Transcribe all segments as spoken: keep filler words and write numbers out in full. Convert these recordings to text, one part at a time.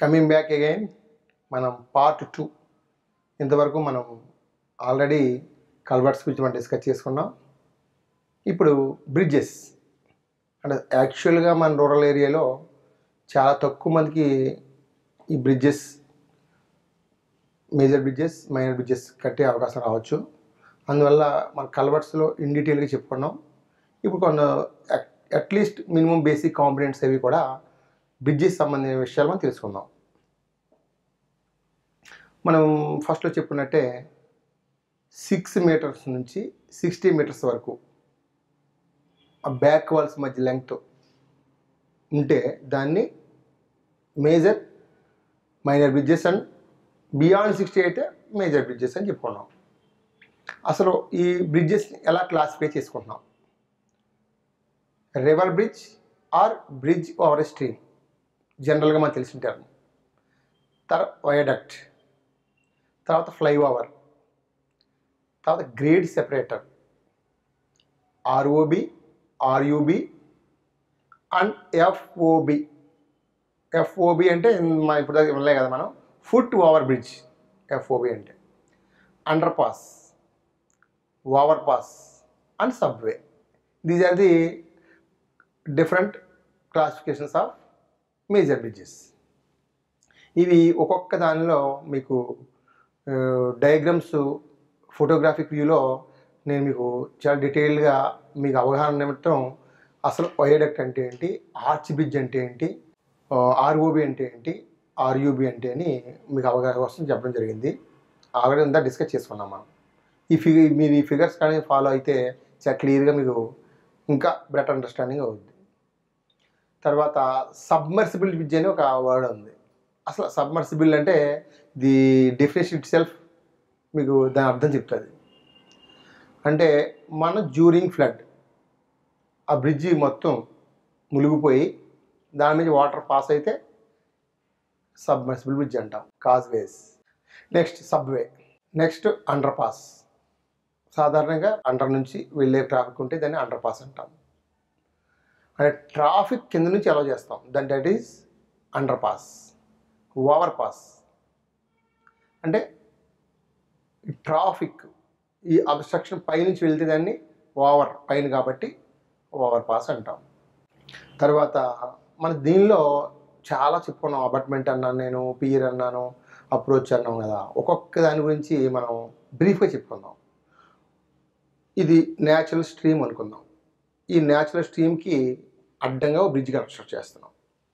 Coming back again మనం part two. ఇంతవరకు మనం ఆల్రెడీ కల్వర్ట్స్ గురించి మనం డిస్కస్ చేసుకున్నాం. ఇప్పుడు బ్రిడ్జెస్ అంటే యాక్చువల్గా మన రూరల్ ఏరియాలో చాలా తక్కువ మందికి ఈ bridges, major bridges, minor bridges కట్టే అవకాశం రావచ్చు. అందువల్ల మన కల్వర్ట్స్లో ఇన్ డీటెయిల్గా చెప్పుకున్నాం. ఇప్పుడు కొన్ని అట్లీస్ట్ మినిమం బేసిక్ కాంపోనెంట్స్ అవి కూడా బ్రిడ్జెస్ సంబంధించిన విషయాలు మనం తెలుసుకుందాం. మనం ఫస్ట్లో చెప్పుకున్నట్టే సిక్స్ మీటర్స్ నుంచి సిక్స్టీ మీటర్స్ వరకు ఆ బ్యాక్ వాల్స్ మధ్య లెంగ్త్ ఉంటే దాన్ని major, minor bridges and beyond sixty అయితే మేజర్ బ్రిడ్జెస్ అని చెప్పుకున్నాం. అసలు ఈ బ్రిడ్జెస్ని ఎలా క్లాసిఫై చేసుకుంటున్నాం? River bridge or bridge over a stream జనరల్గా మనకు తెలిసిన టర్మ్. తర్వాత వయాడక్ట్, తర్వాత ఫ్లైఓవర్, తర్వాత grade separator, ROB, RUB and FOB. FOB అంటే మా ఇప్పుడు దాకా వినలే కదా మనం, ఫుట్ ఓవర్ బ్రిడ్జ్. ఎఫ్ఓబి అంటే under pass, overpass and subway. These are the different classifications of major bridges. ఇవి ఒక్కొక్క దానిలో మీకు డయాగ్రామ్స్, ఫోటోగ్రాఫిక్ వ్యూలో నేను మీకు చాలా డీటెయిల్గా మీకు అవగాహన నిమిత్తం అసలు వయాడక్ట్ అంటే ఏంటి, ఆర్చ్ బ్రిడ్జ్ అంటే ఏంటి, ఆర్ఓబి అంటే ఏంటి, ఆర్యుబి అంటే అని మీకు అవగాహన కోసం చెప్పడం జరిగింది. ఆల్రెడీ అంతా డిస్కస్ చేసుకున్నాం మనం. ఈ ఫిగర్ మీరు ఈ ఫిగర్స్ కానీ ఫాలో అయితే చాలా క్లియర్గా మీకు ఇంకా బెటర్ అండర్స్టాండింగ్ అవుతుంది. తర్వాత సబ్మర్సిబుల్ బ్రిడ్జ్ అని ఒక వర్డ్ ఉంది. అసలు సబ్మర్సిబుల్ అంటే ది డెఫినేషన్ ఇట్ సెల్ఫ్ మీకు దాని అర్థం చెప్తుంది. అంటే మన డ్యూరింగ్ ఫ్లడ్ ఆ బ్రిడ్జి మొత్తం మునిగిపోయి దాని మీద వాటర్ పాస్ అయితే సబ్మర్సిబుల్ బ్రిడ్జ్ అంటాం, causeways. Next subway, next underpass. సాధారణంగా అండర్ నుంచి వెళ్ళే ట్రాఫిక్ ఉంటే దాన్ని అండర్ పాస్ అంటాం. అంటే ట్రాఫిక్ కింద నుంచి అలౌ చేస్తాం, that that is underpass. Overpass అంటే ట్రాఫిక్ ఈ అబ్స్ట్రక్షన్ పైనుంచి వెళ్తే దాన్ని ఓవర్, పైన కాబట్టి ఓవర్ పాస్ అంటాం. తర్వాత మన దీనిలో చాలా చెప్పుకున్నాం. అబాట్మెంట్ అన్నాను నేను, పియర్ అన్నాను, అప్రోచ్ అన్నాం కదా. ఒక్కొక్క దాని గురించి మనం బ్రీఫ్గా చెప్పుకుందాం. ఇది న్యాచురల్ స్ట్రీమ్ అనుకుందాం. ఈ న్యాచురల్ స్ట్రీమ్కి అడ్డంగా బ్రిడ్జ్ కన్స్ట్రక్ట్ చేస్తున్నాం.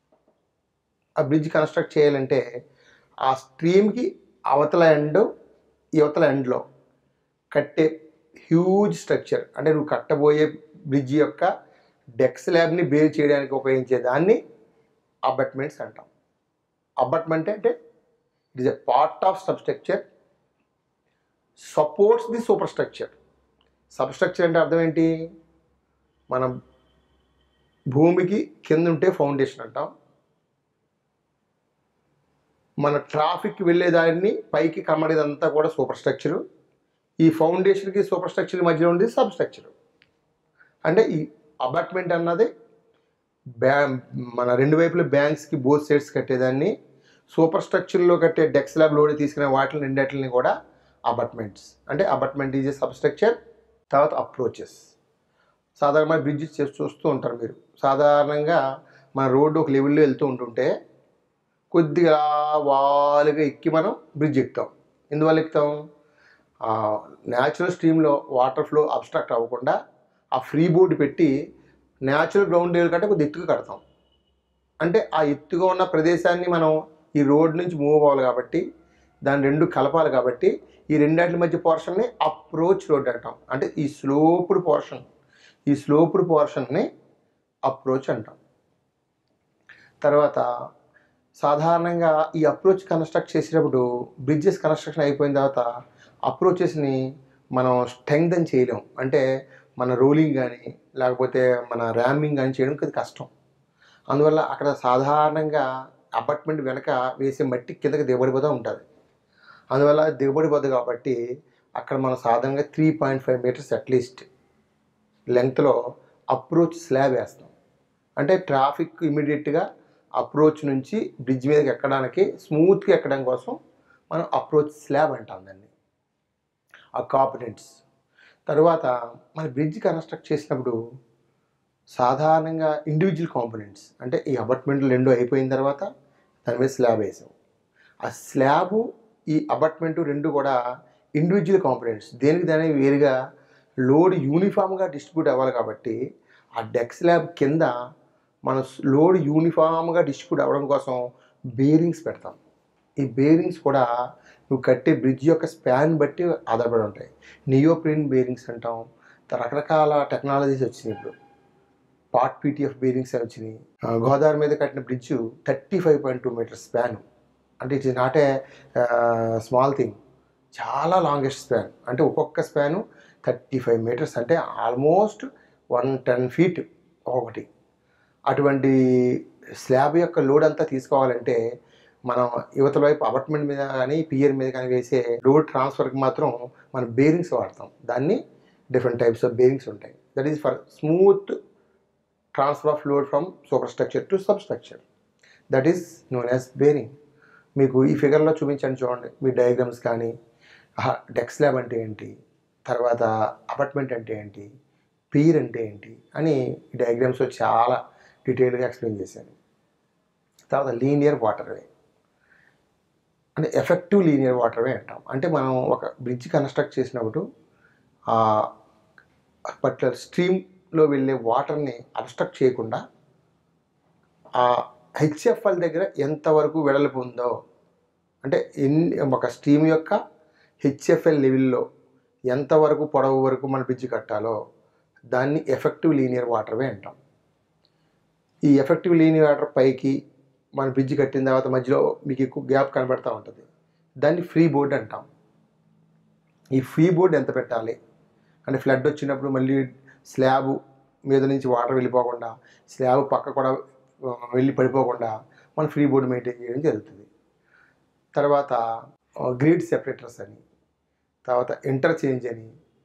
ఆ బ్రిడ్జ్ కన్స్ట్రక్ట్ చేయాలంటే ఆ స్ట్రీమ్కి అవతల ఎండ్, యువతల ఎండ్లో కట్టే హ్యూజ్ స్ట్రక్చర్, అంటే నువ్వు కట్టబోయే బ్రిడ్జ్ యొక్క డెక్ స్లాబ్ని బేర్ చేయడానికి ఉపయోగించే దాన్ని అబట్మెంట్స్ అంటాం. అబట్మెంట్ అంటే it is a part of substructure supports the superstructure. Substructure అంటే అర్థం ఏంటి? మనం భూమికి కింద ఉంటే ఫౌండేషన్ అంటాం. మన ట్రాఫిక్ వెళ్ళేదాన్ని పైకి కమ్మడేదంతా కూడా సూపర్ స్ట్రక్చరు. ఈ ఫౌండేషన్కి సూపర్ స్ట్రక్చర్ మధ్యలో ఉండేది సబ్ స్ట్రక్చరు. అంటే ఈ అబాట్మెంట్ అన్నది బ్యా మన రెండు వైపుల బ్యాంక్స్కి బోత్ సైడ్స్ కట్టేదాన్ని, సూపర్ స్ట్రక్చర్లో కట్టే డెక్ స్లాబ్ లోడ్ తీసుకునే వాటిని రెండట్లని కూడా అబాట్మెంట్స్. అంటే abutment is a substructure. తర్వాత అప్రోచెస్. సాధారణంగా బ్రిడ్జెస్ చేసి చూస్తూ ఉంటారు మీరు. సాధారణంగా మన రోడ్డు ఒక లెవెల్లో వెళ్తూ ఉంటుంటే కొద్దిగా వాలుగా ఎక్కి మనం బ్రిడ్జ్ ఎక్కుతాం. ఎందువల్ల ఎక్కుతాం? న్యాచురల్ స్ట్రీమ్లో వాటర్ ఫ్లో అబ్స్ట్రక్ట్ అవ్వకుండా ఆ ఫ్రీ బోర్డు పెట్టి న్యాచురల్ గ్రౌండ్ లెవెల్ కంటే కొద్దిగా ఎత్తుగా కడతాం. అంటే ఆ ఎత్తుగా ఉన్న ప్రదేశాన్ని మనం ఈ రోడ్ నుంచి మూవ్ అవ్వాలి కాబట్టి, దాన్ని రెండు కలపాలి కాబట్టి ఈ రెండాట్ల మధ్య పోర్షన్ని అప్రోచ్ రోడ్ అంటాం. అంటే ఈ స్లోప్డ్ పోర్షన్, ఈ స్లోప్డ్ పోర్షన్ని అప్రోచ్ అంటాం. తర్వాత సాధారణంగా ఈ అప్రోచ్ కన్స్ట్రక్ట్ చేసేటప్పుడు బ్రిడ్జెస్ కన్స్ట్రక్షన్ అయిపోయిన తర్వాత అప్రోచెస్ని మనం స్ట్రెంగ్తన్ చేయలేం. అంటే మన రోలింగ్ కానీ లేకపోతే మన ర్యామింగ్ కానీ చేయడం కొద్ది కష్టం. అందువల్ల అక్కడ సాధారణంగా అపార్ట్మెంట్ వెనక వేసే మట్టి కిందకి దిగబడిపోతూ ఉంటుంది. అందువల్ల దిగబడిపోతుంది కాబట్టి అక్కడ మనం సాధారణంగా three point five metres at least లెంగ్త్లో అప్రోచ్ స్లాబ్ వేస్తాం. అంటే ట్రాఫిక్ ఇమీడియట్గా అప్రోచ్ నుంచి బ్రిడ్జ్ మీదకి ఎక్కడానికి స్మూత్గా ఎక్కడం కోసం మనం అప్రోచ్ స్లాబ్ అంటాం దాన్ని, ఆ కాంపోనెంట్స్. తర్వాత మన బ్రిడ్జ్ కన్స్ట్రక్ట్ చేసినప్పుడు సాధారణంగా ఇండివిజువల్ కాంపోనెంట్స్, అంటే ఈ అబాట్మెంట్లు రెండు అయిపోయిన తర్వాత దాని మీద స్లాబ్ వేసాం. ఆ స్లాబు ఈ అబాట్మెంటు రెండు కూడా ఇండివిజువల్ కాంపోనెంట్స్, దేనికి దానికి వేరుగా లోడ్ యూనిఫామ్గా డిస్ట్రిబ్యూట్ అవ్వాలి. కాబట్టి ఆ డెక్ స్లాబ్ కింద మన లోడ్ యూనిఫామ్గా డిస్ట్రిబ్యూట్ అవ్వడం కోసం బేరింగ్స్ పెడతాం. ఈ బేరింగ్స్ కూడా నువ్వు కట్టే బ్రిడ్జ్ యొక్క స్పాన్ బట్టి ఆధారపడి ఉంటాయి. నియోప్రిన్ బేరింగ్స్ అంటాం. రకరకాల టెక్నాలజీస్ వచ్చినాయి. ఇప్పుడు పార్ట్ పీటీఎఫ్ బేరింగ్స్ అని వచ్చినాయి. గోదావరి మీద కట్టిన bridge thirty five point two metres span, అంటే it's not a small thing, చాలా లాంగెస్ట్ స్పాన్. అంటే ఒక్కొక్క స్పాను థర్టీ ఫైవ్ మీటర్స్, అంటే ఆల్మోస్ట్ వన్ టెన్ ఫీట్ ఒకటి. అటువంటి స్లాబ్ యొక్క లోడ్ అంతా తీసుకోవాలంటే మనం యువతల వైపు అపార్ట్మెంట్ మీద కానీ పియర్ మీద కానీ వేసే లోడ్ ట్రాన్స్ఫర్కి మాత్రం మనం బేరింగ్స్ వాడతాం. దాన్ని డిఫరెంట్ టైప్స్ ఆఫ్ బేరింగ్స్ ఉంటాయి. That is for smooth transfer of load from superstructure to substructure, that is known as bearing. మీకు ఈ ఫిగర్లో చూపించండి చూడండి, మీ డయాగ్రామ్స్ కానీ డెక్ స్లాబ్ అంటే ఏంటి, తర్వాత అపార్ట్మెంట్ అంటే ఏంటి, పీర్ అంటే ఏంటి అని ఈ డయాగ్రామ్స్లో చాలా డీటెయిల్గా ఎక్స్ప్లెయిన్ చేశాను. తర్వాత లీనియర్ వాటర్వే, అంటే ఎఫెక్టివ్ లీనియర్ వాటర్వే అంటాం. అంటే మనం ఒక బ్రిడ్జ్ కన్స్ట్రక్ట్ చేసినప్పుడు పర్టికులర్ స్ట్రీమ్లో వెళ్ళే వాటర్ని అబ్స్ట్రక్ట్ చేయకుండా ఆ హెచ్ఎఫ్ఎల్ దగ్గర ఎంతవరకు వెడల్పు ఉందో, అంటే ఎన్ని ఒక స్ట్రీమ్ యొక్క హెచ్ఎఫ్ఎల్ లెవెల్లో ఎంతవరకు పొడవు వరకు మన బ్రిడ్జ్ కట్టాలో దాన్ని ఎఫెక్టివ్ లీనియర్ వాటర్వే అంటాం. ఈ ఎఫెక్టివ్ లీనియర్ వాటర్ పైకి మన బ్రిడ్జ్ కట్టిన తర్వాత మధ్యలో మీకు ఎక్కువ గ్యాప్ కనబడుతూ ఉంటుంది, దాన్ని ఫ్రీ బోర్డ్ అంటాం. ఈ ఫ్రీ బోర్డ్ ఎంత పెట్టాలి అంటే ఫ్లడ్ వచ్చినప్పుడు మళ్ళీ స్లాబ్ మీద నుంచి వాటర్ వెళ్ళిపోకుండా, స్లాబ్ పక్క కూడా వెళ్ళి పడిపోకుండా మన ఫ్రీ బోర్డ్ మెయింటైన్ చేయడం జరుగుతుంది. తర్వాత గ్రిడ్ సెపరేటర్స్ అని, తర్వాత ఇంటర్చేంజ్ అని,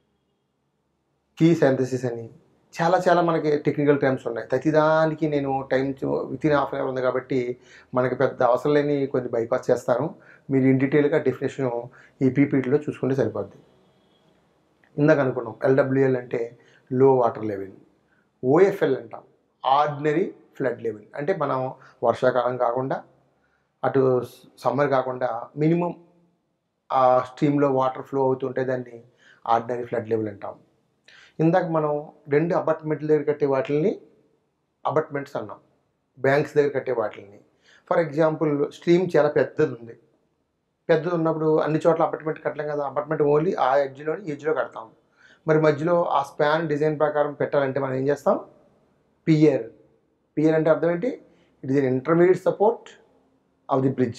కీ సింథసిస్ అని, చాలా చాలా మనకి టెక్నికల్ టర్మ్స్ ఉన్నాయి. ప్రతిదానికి నేను time within half an hour ఉంది కాబట్టి మనకి పెద్ద అవసరం లేని కొన్ని బైపాస్ చేస్తాను. మీరు ఇన్ డీటెయిల్గా డెఫినేషన్ ఈ పీపీటీలో చూసుకుంటే సరిపోద్ది. ఇందాక అనుకున్నాం ఎల్డబ్ల్యూఎల్ అంటే లో వాటర్ లెవెల్, ఓఎఫ్ఎల్ అంటాం ఆర్డినరీ ఫ్లడ్ లెవెల్, అంటే మనం వర్షాకాలం కాకుండా అటు సమ్మర్ కాకుండా మినిమం ఆ స్ట్రీమ్లో వాటర్ ఫ్లో అవుతుంటే దాన్ని ఆర్డినరీ ఫ్లడ్ లెవెల్ అంటాం. ఇందాక మనం రెండు అపార్ట్మెంట్ల దగ్గర కట్టే వాటిని అపార్ట్మెంట్స్ అన్నాం, బ్యాంక్స్ దగ్గర కట్టే వాటిని. ఫర్ ఎగ్జాంపుల్ స్ట్రీమ్ చాలా పెద్దది ఉంది, పెద్దది ఉన్నప్పుడు అన్ని చోట్ల అపార్ట్మెంట్ కట్టలేం కదా, అపార్ట్మెంట్ ఓన్లీ ఆ ఎడ్జ్లోని ఎడ్జ్లో కడతాం. మరి మధ్యలో ఆ స్పాన్ డిజైన్ ప్రకారం పెట్టాలంటే మనం ఏం చేస్తాం, పియర్. పియర్ అంటే అర్థం ఏంటి, it is an intermediate support of the bridge.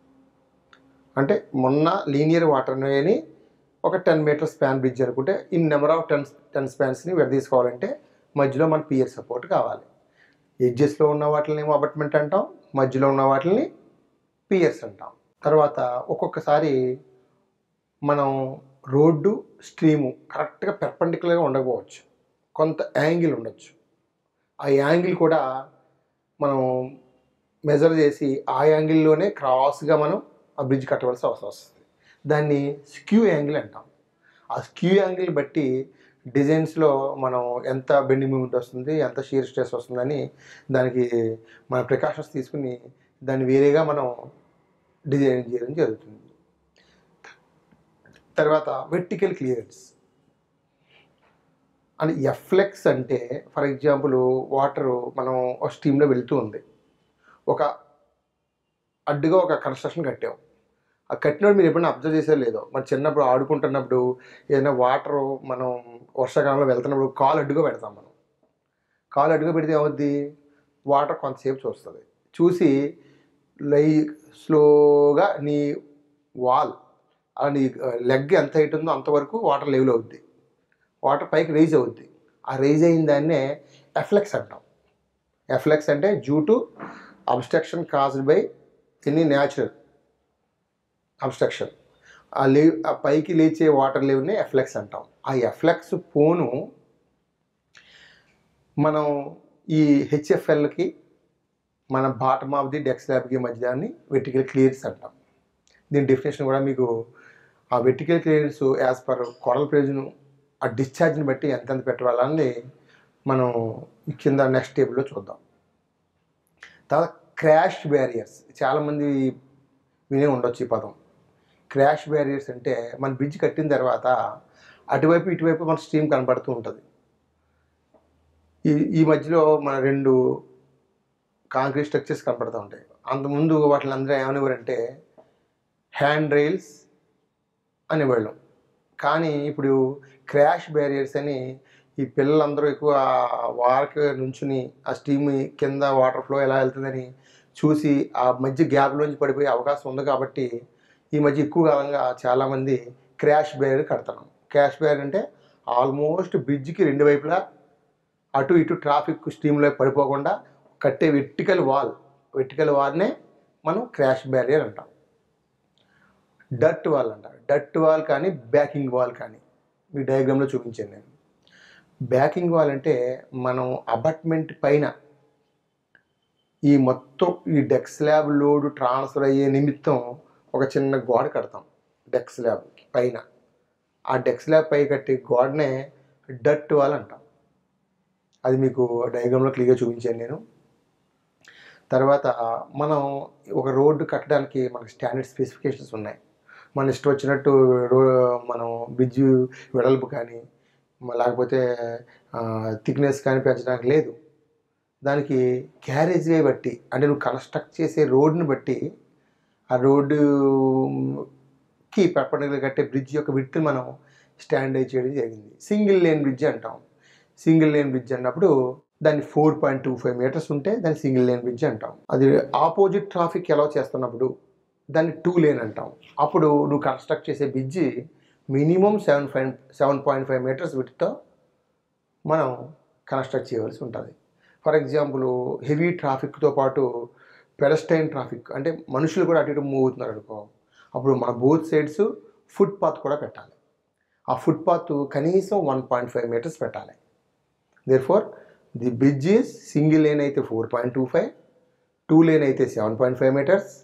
అంటే మొన్న లీనియర్ వాటర్ని ఒక టెన్ మీటర్ స్పాన్ బ్రిడ్జ్ అనుకుంటే in number of ten ten స్పాన్స్ని విడదీసుకోవాలంటే మధ్యలో మన పియర్ సపోర్ట్ కావాలి. ఎడ్జెస్లో ఉన్న వాటిని అపార్ట్మెంట్ అంటాం, మధ్యలో ఉన్న వాటిని పియర్స్ అంటాం. తర్వాత ఒక్కొక్కసారి మనం రోడ్డు స్ట్రీము కరెక్ట్గా పెర్పెండిక్యులర్గా ఉండకపోవచ్చు, కొంత యాంగిల్ ఉండొచ్చు. ఆ యాంగిల్ కూడా మనం మెజర్ చేసి ఆ యాంగిల్లోనే క్రాస్గా మనం ఆ బ్రిడ్జ్ కట్టవలసిన అవసరం వస్తుంది. దాన్ని స్క్యూ యాంగిల్ అంటాం. ఆ స్క్యూ యాంగిల్ బట్టి డిజైన్స్లో మనం ఎంత బెండింగ్ మూమెంట్ వస్తుంది, ఎంత షీర్ స్ట్రెస్ వస్తుందని దానికి మన ప్రికాషన్స్ తీసుకుని దాన్ని వేరేగా మనం డిజైన్ చేయడం జరుగుతుంది. తర్వాత వెర్టికల్ క్లియరెన్స్ అని ఎఫ్లెక్స్ అంటే ఫర్ ఎగ్జాంపుల్ వాటరు మనం ఒక స్ట్రీమ్లో వెళ్తూ ఉంది, ఒక అడ్డుగా ఒక కన్స్ట్రక్షన్ కట్టాం. ఆ కట్టినప్పుడు మీరు ఎప్పుడైనా అబ్జర్వ్ చేసారో లేదో, మన చిన్నప్పుడు ఆడుకుంటున్నప్పుడు ఏదైనా వాటరు మనం వర్షాకాలంలో వెళ్తున్నప్పుడు కాలు అడ్డుగా పెడతాం. మనం కాలు అడ్డుగా పెడితే ఏమవుద్ది, వాటర్ కొంతసేపు చూస్తుంది, చూసి లై స్లోగా నీ వాల్ అలా నీ లెగ్ ఎంత హైట్ ఉందో అంతవరకు వాటర్ లెవెల్ అవుద్ది, వాటర్ పైకి రైజ్ అవుద్ది. ఆ రైజ్ అయిన దాన్నే ఎఫ్లెక్స్ అంటాం. ఎఫ్లెక్స్ అంటే due to obstruction caused by any natural obstruction, ఆ లే ఆ పైకి లేచే వాటర్ లెవెల్ని ఎఫ్లెక్స్ అంటాం. ఆ ఎఫ్లెక్స్ పోను మనం ఈ హెచ్ఎఫ్ఎల్కి మన బాటమ్ ఆఫ్ ది డెక్ స్లాబ్కి మధ్య దాన్ని వెర్టికల్ క్లియరెన్స్ అంటాం. దీని డెఫినేషన్ కూడా మీకు ఆ vertical clearance as per codal ప్రెజర్ను ఆ డిశ్చార్జ్ని బట్టి ఎంతెంత పెట్టాలని మనం కింద నెక్స్ట్ టేబుల్లో చూద్దాం. తర్వాత క్రాష్ బ్యారియర్స్, చాలామంది వినే ఉండొచ్చు ఈ పదం. క్రాష్ బ్యారియర్స్ అంటే మన బ్రిడ్జ్ కట్టిన తర్వాత అటువైపు ఇటువైపు మన స్ట్రీమ్ కనబడుతూ ఉంటుంది. ఈ ఈ మధ్యలో మన రెండు కాంక్రీట్ స్ట్రక్చర్స్ కనపడుతూ ఉంటాయి. అంతకుముందు వాటిని అందరూ ఏమనేవారంటే హ్యాండ్ రైల్స్ అనేవాళ్ళం. కానీ ఇప్పుడు క్రాష్ బ్యారియర్స్ అని ఈ పిల్లలందరూ ఎక్కువ వారికి నుంచుని ఆ స్టీమ్ కింద వాటర్ ఫ్లో ఎలా వెళ్తుందని చూసి ఆ మధ్య గ్యాప్లోంచి పడిపోయే అవకాశం ఉంది కాబట్టి ఈ మధ్య ఎక్కువ కాలంగా చాలామంది క్రాష్ బ్యారియర్ కడతాం. క్రాష్ బ్యారియర్ అంటే ఆల్మోస్ట్ బ్రిడ్జ్కి రెండు వైపులా అటు ఇటు ట్రాఫిక్ స్ట్రీమ్లో పడిపోకుండా కట్టే వెర్టికల్ వాల్ వెర్టికల్ వాల్నే మనం క్రాష్ బ్యారియర్ అంటాం. డర్ట్ వాల్ అంటారు. డర్ట్ వాల్ కానీ బ్యాకింగ్ వాల్ కానీ మీ డయాగ్రామ్లో చూపించాను నేను. బ్యాకింగ్ వాల్ అంటే మనం అబాట్మెంట్ పైన ఈ మొత్తం ఈ డెక్ స్లాబ్ లోడ్ ట్రాన్స్ఫర్ అయ్యే నిమిత్తం ఒక చిన్న గోడ కడతాం డెక్ స్లాబ్ పైన. ఆ డెక్ స్లాబ్ పై కట్టే గోడనే డర్ట్ వాల్ అంటాం. అది మీకు డయాగ్రామ్లో క్లియర్గా చూపించాను నేను. తర్వాత మనం ఒక రోడ్డు కట్టడానికి మనకు స్టాండర్డ్ స్పెసిఫికేషన్స్ ఉన్నాయి. మన ఇష్టం వచ్చినట్టు రో మనం బ్రిడ్జ్ వెడల్పు కానీ లేకపోతే థిక్నెస్ కానీ పెంచడానికి లేదు. దానికి క్యారేజ్ వే బట్టి, అంటే నువ్వు కన్స్ట్రక్ట్ చేసే రోడ్ని బట్టి ఆ రోడ్డుకి పర్పెండిక్యులర్ కట్టే బ్రిడ్జ్ యొక్క విడ్త్ని మనం స్టాండర్డైజ్ చేయడం జరిగింది. సింగిల్ లేన్ బ్రిడ్జ్ అంటాం. సింగిల్ లేన్ బ్రిడ్జ్ అన్నప్పుడు దాన్ని four point two five metres ఉంటే దాన్ని సింగిల్ లేన్ బ్రిడ్జ్ అంటాం. అది ఆపోజిట్ ట్రాఫిక్ ఎలా చేస్తున్నప్పుడు దాన్ని టూ లేన్ అంటాం. అప్పుడు నువ్వు కన్స్ట్రక్ట్ చేసే bridge minimum seven five seven point five metres విడ్త్తో మనం కన్స్ట్రక్ట్ చేయవలసి ఉంటుంది. ఫర్ ఎగ్జాంపుల్ హెవీ ట్రాఫిక్తో పాటు పెడస్ట్రైన్ ట్రాఫిక్, అంటే మనుషులు కూడా అటు ఇటు మూవ్ అవుతున్నారు అనుకో, అప్పుడు మన బోత్ సైడ్స్ ఫుట్పాత్ కూడా పెట్టాలి. ఆ ఫుట్పాత్ కనీసం వన్ పాయింట్ ఫైవ్ మీటర్స్ పెట్టాలి. Therefore the bridge is single lane అయితే four point two five, two lane అయితే seven point five metres,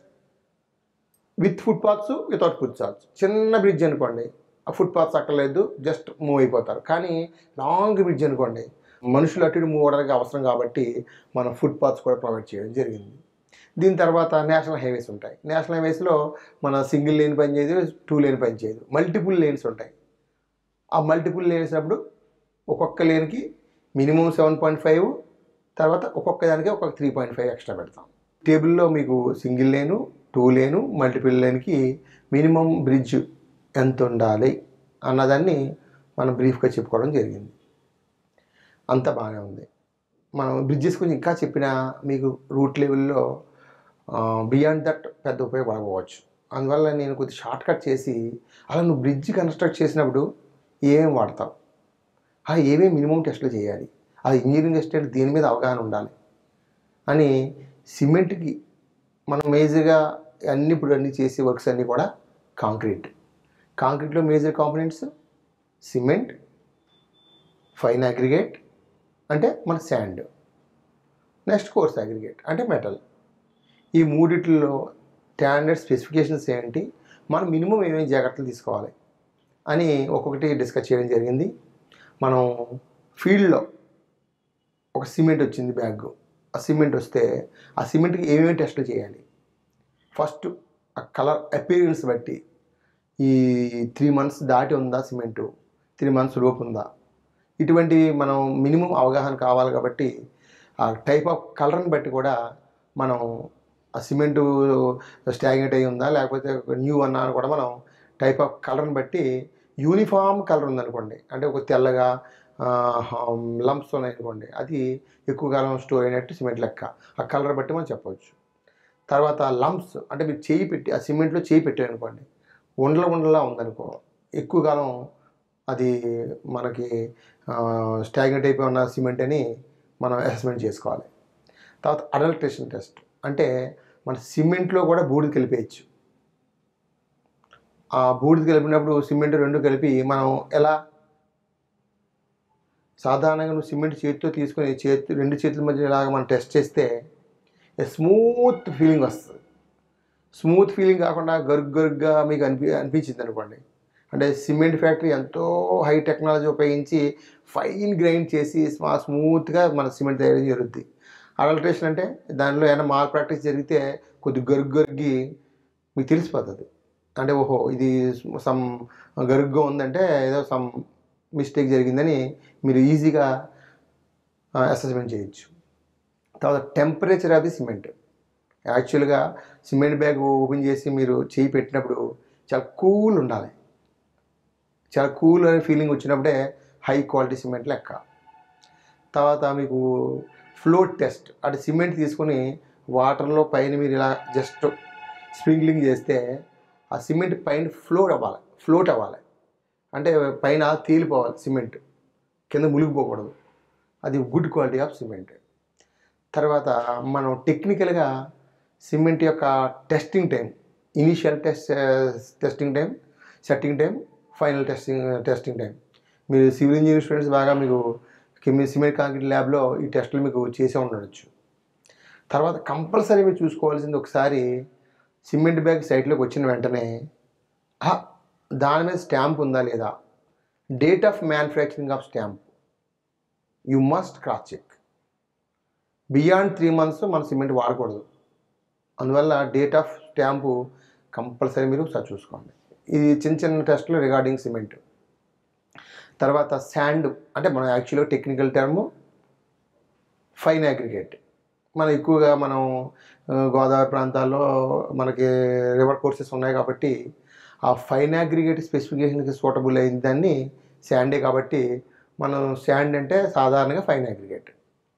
with footpaths without footpaths. చిన్న బ్రిడ్జ్ అనుకోండి, ఆ ఫుట్పాత్స్ అక్కర్లేదు, జస్ట్ మూవ్ అయిపోతారు. కానీ లాంగ్ బ్రిడ్జ్ అనుకోండి, మనుషులు అటు ఇటు మూవ్ అవడానికి అవసరం కాబట్టి మనం ఫుట్పాత్స్ కూడా ప్రొవైడ్ చేయడం జరిగింది. దీని తర్వాత నేషనల్ హైవేస్ ఉంటాయి. నేషనల్ హైవేస్లో మన సింగిల్ లేన్ పని చేయదు, టూ లేన్ పని చేయదు, మల్టిపుల్ లేన్స్ ఉంటాయి. ఆ మల్టిపుల్ లేన్స్ అప్పుడు ఒక్కొక్క లేన్కి మినిమం సెవెన్ పాయింట్ ఫైవ్, తర్వాత ఒక్కొక్క దానికి ఒక్కొక్క త్రీ పాయింట్ ఫైవ్ ఎక్స్ట్రా పెడతాం. టేబుల్లో మీకు సింగిల్ లేను, టూ లేను, మల్టిపుల్ లేన్కి మినిమం బ్రిడ్జ్ ఎంత ఉండాలి అన్నదాన్ని మనం బ్రీఫ్గా చెప్పుకోవడం జరిగింది. అంతా బాగానే ఉంది. మనం బ్రిడ్జెస్ గురించి ఇంకా చెప్పినా మీకు రూట్ లెవెల్లో బియాండ్ దట్ పెద్ద ఉపయోగపడవచ్చు. అందువల్ల నేను కొద్ది షార్ట్ కట్ చేసి అలా నువ్వు బ్రిడ్జ్ కన్స్ట్రక్ట్ చేసినప్పుడు ఏమేమి వాడతావు, అది ఏమేమి మినిమం టెస్ట్లు చేయాలి, అది ఇంజనీరింగ్ టెస్ట్ దీని మీద అవగాహన ఉండాలి అని సిమెంట్కి మనం మేజర్గా అన్ని ఇప్పుడు అన్నీ చేసే వర్క్స్ అన్నీ కూడా కాంక్రీట్. కాంక్రీట్లో major components cement, fine aggregate అంటే మన శాండ్, నెక్స్ట్ కోర్స్ అగ్రిగేట్ అంటే మెటల్. ఈ మూడిట్లో స్టాండర్డ్ స్పెసిఫికేషన్స్ ఏంటి, మనం మినిమం ఏమేమి జాగ్రత్తలు తీసుకోవాలి అని ఒక్కొక్కటి డిస్కస్ చేయడం జరిగింది. మనం ఫీల్డ్లో ఒక సిమెంట్ వచ్చింది బ్యాగ్, ఆ సిమెంట్ వస్తే ఆ సిమెంట్కి ఏమేమి టెస్టులు చేయాలి, ఫస్ట్ ఆ కలర్ అపీరెన్స్ బట్టి ఈ త్రీ మంత్స్ దాటి ఉందా సిమెంటు, త్రీ మంత్స్ లోపు ఉందా, ఇటువంటివి మనం మినిమం అవగాహన కావాలి. కాబట్టి ఆ టైప్ ఆఫ్ కలర్ని బట్టి కూడా మనం ఆ సిమెంటు స్టాగ్నెట్ అయి ఉందా లేకపోతే న్యూ అన్నా కూడా మనం టైప్ ఆఫ్ కలర్ని బట్టి యూనిఫామ్ కలర్ ఉందనుకోండి, అంటే ఒక తెల్లగా లంప్స్ ఉన్నాయనుకోండి, అది ఎక్కువ కాలం స్టోర్ అయినట్టు సిమెంట్ లెక్క, ఆ కలర్ బట్టి మనం చెప్పవచ్చు. తర్వాత లంప్స్ అంటే మీరు చేయి పెట్టి ఆ సిమెంట్లో చేయి పెట్టారనుకోండి, ఉండల ఉండలా ఉందనుకో, ఎక్కువ కాలం అది మనకి స్టాగ్నెట్ అయిపోయి ఉన్న సిమెంట్ అని మనం అసెస్మెంట్ చేసుకోవాలి. తర్వాత అడల్ట్రేషన్ టెస్ట్ అంటే మన సిమెంట్లో కూడా బూడిద కలిపేయచ్చు. ఆ బూడిద కలిపినప్పుడు సిమెంట్ రెండు కలిపి మనం ఎలా సాధారణంగా నువ్వు సిమెంట్ చేతితో తీసుకొని చేతి రెండు చేతుల మధ్య ఇలాగ మనం టెస్ట్ చేస్తే స్మూత్ ఫీలింగ్ వస్తుంది. స్మూత్ ఫీలింగ్ కాకుండా గరుగ్ గరుగ్గా మీకు అనిపి అనిపించింది అనుకోండి, అంటే సిమెంట్ ఫ్యాక్టరీ ఎంతో హై టెక్నాలజీ ఉపయోగించి ఫైన్ గ్రైండ్ చేసి స్మా స్మూత్గా మన సిమెంట్ తయారీ జరుగుద్ది. అడల్ట్రేషన్ అంటే దానిలో ఏమైనా మాల్ ప్రాక్టీస్ జరిగితే కొద్ది గరుగ్ గరుగ్గి మీకు తెలిసిపోతుంది. అంటే ఓహో ఇది సమ్ గరుగ్గా ఉందంటే ఏదో సమ్ మిస్టేక్ జరిగిందని మీరు ఈజీగా అసెస్మెంట్ చేయొచ్చు. తర్వాత టెంపరేచర్ ఆఫ్ ది సిమెంట్. యాక్చువల్గా సిమెంట్ బ్యాగ్ ఓపెన్ చేసి మీరు చేయి పెట్టినప్పుడు చాలా కూల్ ఉండాలి. చాలా కూల్ అనే ఫీలింగ్ వచ్చినప్పుడే హై క్వాలిటీ సిమెంట్ లెక్క. తర్వాత మీకు ఫ్లోట్ టెస్ట్, అంటే సిమెంట్ తీసుకొని వాటర్లో పైన మీరు ఇలా జస్ట్ స్ప్రింక్లింగ్ చేస్తే ఆ సిమెంట్ పైన ఫ్లోట్ అవ్వాలి ఫ్లోట్ అవ్వాలి అంటే పైన తేలిపోవాలి, సిమెంట్ కింద మునిగిపోకూడదు. అది గుడ్ క్వాలిటీ ఆఫ్ సిమెంట్. తర్వాత మనం టెక్నికల్గా సిమెంట్ యొక్క testing time, initial test testing time, setting time, final testing testing time. మీరు సివిల్ ఇంజనీరింగ్ స్టూడెంట్స్ బాగా మీకు సిమెంట్ కాంక్రీట్ ల్యాబ్లో ఈ టెస్టులు మీకు చేసే ఉండొచ్చు. తర్వాత కంపల్సరీ మీరు చూసుకోవాల్సింది, ఒకసారి సిమెంట్ బ్యాగ్ సైట్లోకి వచ్చిన వెంటనే దాని మీద స్టాంప్ ఉందా లేదా, date of manufacturing of stamp you must cross check. Beyond three months మన సిమెంట్ వాడకూడదు. అందువల్ల డేట్ ఆఫ్ స్టాంపు కంపల్సరీ మీరు ఒకసారి చూసుకోండి. ఇది చిన్న చిన్న టెస్టులు రిగార్డింగ్ సిమెంట్. తర్వాత శాండ్, అంటే మనం యాక్చువల్గా టెక్నికల్ టర్మ్ ఫైన్ అగ్రిగేట్. మనం ఎక్కువగా మనం గోదావరి ప్రాంతాల్లో మనకి రివర్ కోర్సెస్ ఉన్నాయి కాబట్టి ఆ ఫైన్ అగ్రిగేట్ స్పెసిఫికేషన్కి సూటబుల్ అయిన దాన్ని శాండే కాబట్టి మనం శాండ్ అంటే సాధారణంగా ఫైన్ అగ్రిగేట్.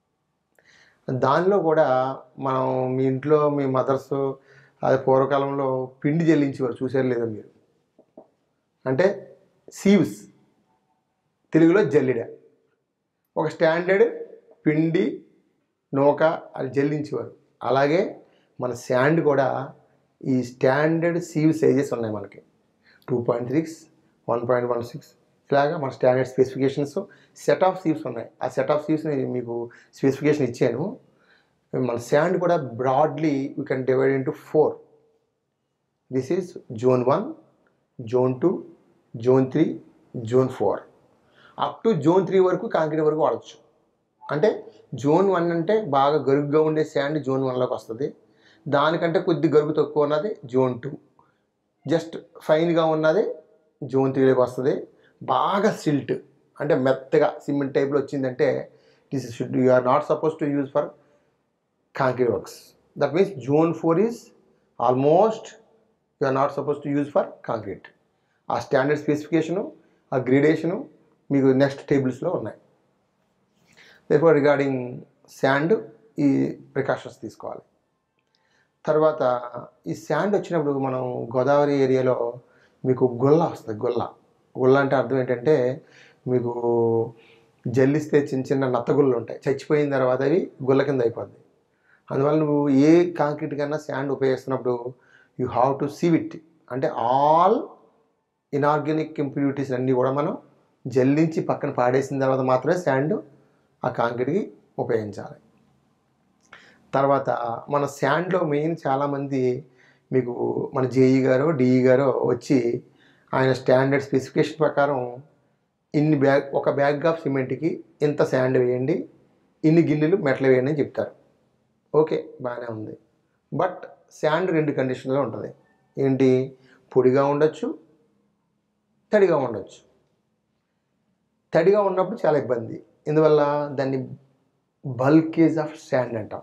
దానిలో కూడా మనం మీ ఇంట్లో మీ మదర్స్ అది పూర్వకాలంలో పిండి జల్లించేవారు, చూసారు లేదా మీరు? అంటే సీవ్స్, తెలుగులో జల్లిడ. ఒక స్టాండర్డ్ పిండి నూక అది జల్లించేవారు. అలాగే మన శాండ్ కూడా ఈ స్టాండర్డ్ సీవ్ సైజెస్ ఉన్నాయి మనకి, two point six one point one six ఇలాగా మన standard specifications, set of sieves ఉన్నాయి. ఆ సెట్ ఆఫ్ సీవ్స్ని మీకు స్పెసిఫికేషన్ ఇచ్చాను. మన శాండ్ కూడా broadly you can divide into four. This is zone one, zone two, zone three, zone four. Up to zone three వరకు concrete వరకు వాడచ్చు. అంటే జోన్ వన్ అంటే బాగా గరుగ్గా ఉండే శాండ్ జోన్ వన్లోకి వస్తుంది. దానికంటే కొద్ది గరుగు తక్కువ ఉన్నది జోన్ టూ, జస్ట్ ఫైన్గా ఉన్నది జోన్ త్రీలోకి వస్తుంది. బాగా సిల్ట్ అంటే మెత్తగా సిమెంట్ టైప్లో వచ్చిందంటే this should you are not suppose to use for concrete works. That means zone four is almost you are not suppose to use for concrete. ఆ standard specification, ఆ గ్రేడేషను మీకు next టేబుల్స్లో ఉన్నాయి. therefore regarding sand ఈ precautions తీసుకోవాలి. తర్వాత ఈ sand వచ్చినప్పుడు మనం గోదావరి ఏరియాలో మీకు గుల్ల వస్తుంది. గుల్ల గుల్ల అంటే అర్థం ఏంటంటే మీకు జల్లిస్తే చిన్న చిన్న నత్తగుళ్ళు ఉంటాయి, చచ్చిపోయిన తర్వాత అవి గుల్ల కింద అయిపోద్ది. అందువల్ల నువ్వు ఏ కాంక్రీట్ కన్నా శాండ్ ఉపయోగిస్తున్నప్పుడు you have to sieve it. అంటే ఆల్ ఇనార్గానిక్ ఇంప్యూరిటీస్ అన్నీ కూడా మనం జల్లించి పక్కన పాడేసిన తర్వాత మాత్రమే శాండ్ ఆ కాంక్రీట్కి ఉపయోగించాలి. తర్వాత మన శాండ్లో మెయిన్ చాలామంది మీకు మన జేఈ గారు డిఈ గారు వచ్చి ఆయన స్టాండర్డ్ స్పెసిఫికేషన్ ప్రకారం ఇన్ని బ్యాగ్ ఒక బ్యాగ్ ఆఫ్ సిమెంట్కి ఇంత శాండ్ వేయండి, ఇన్ని గిన్నెలు మెటల్ వేయండి అని చెప్తారు. ఓకే, బాగానే ఉంది. బట్ శాండ్ రెండు కండిషన్లో ఉంటుంది. ఏంటి? పొడిగా ఉండొచ్చు, తడిగా ఉండొచ్చు. తడిగా ఉన్నప్పుడు చాలా ఇబ్బంది. ఇందువల్ల దాన్ని బల్కేజ్ ఆఫ్ శాండ్ అంటాం.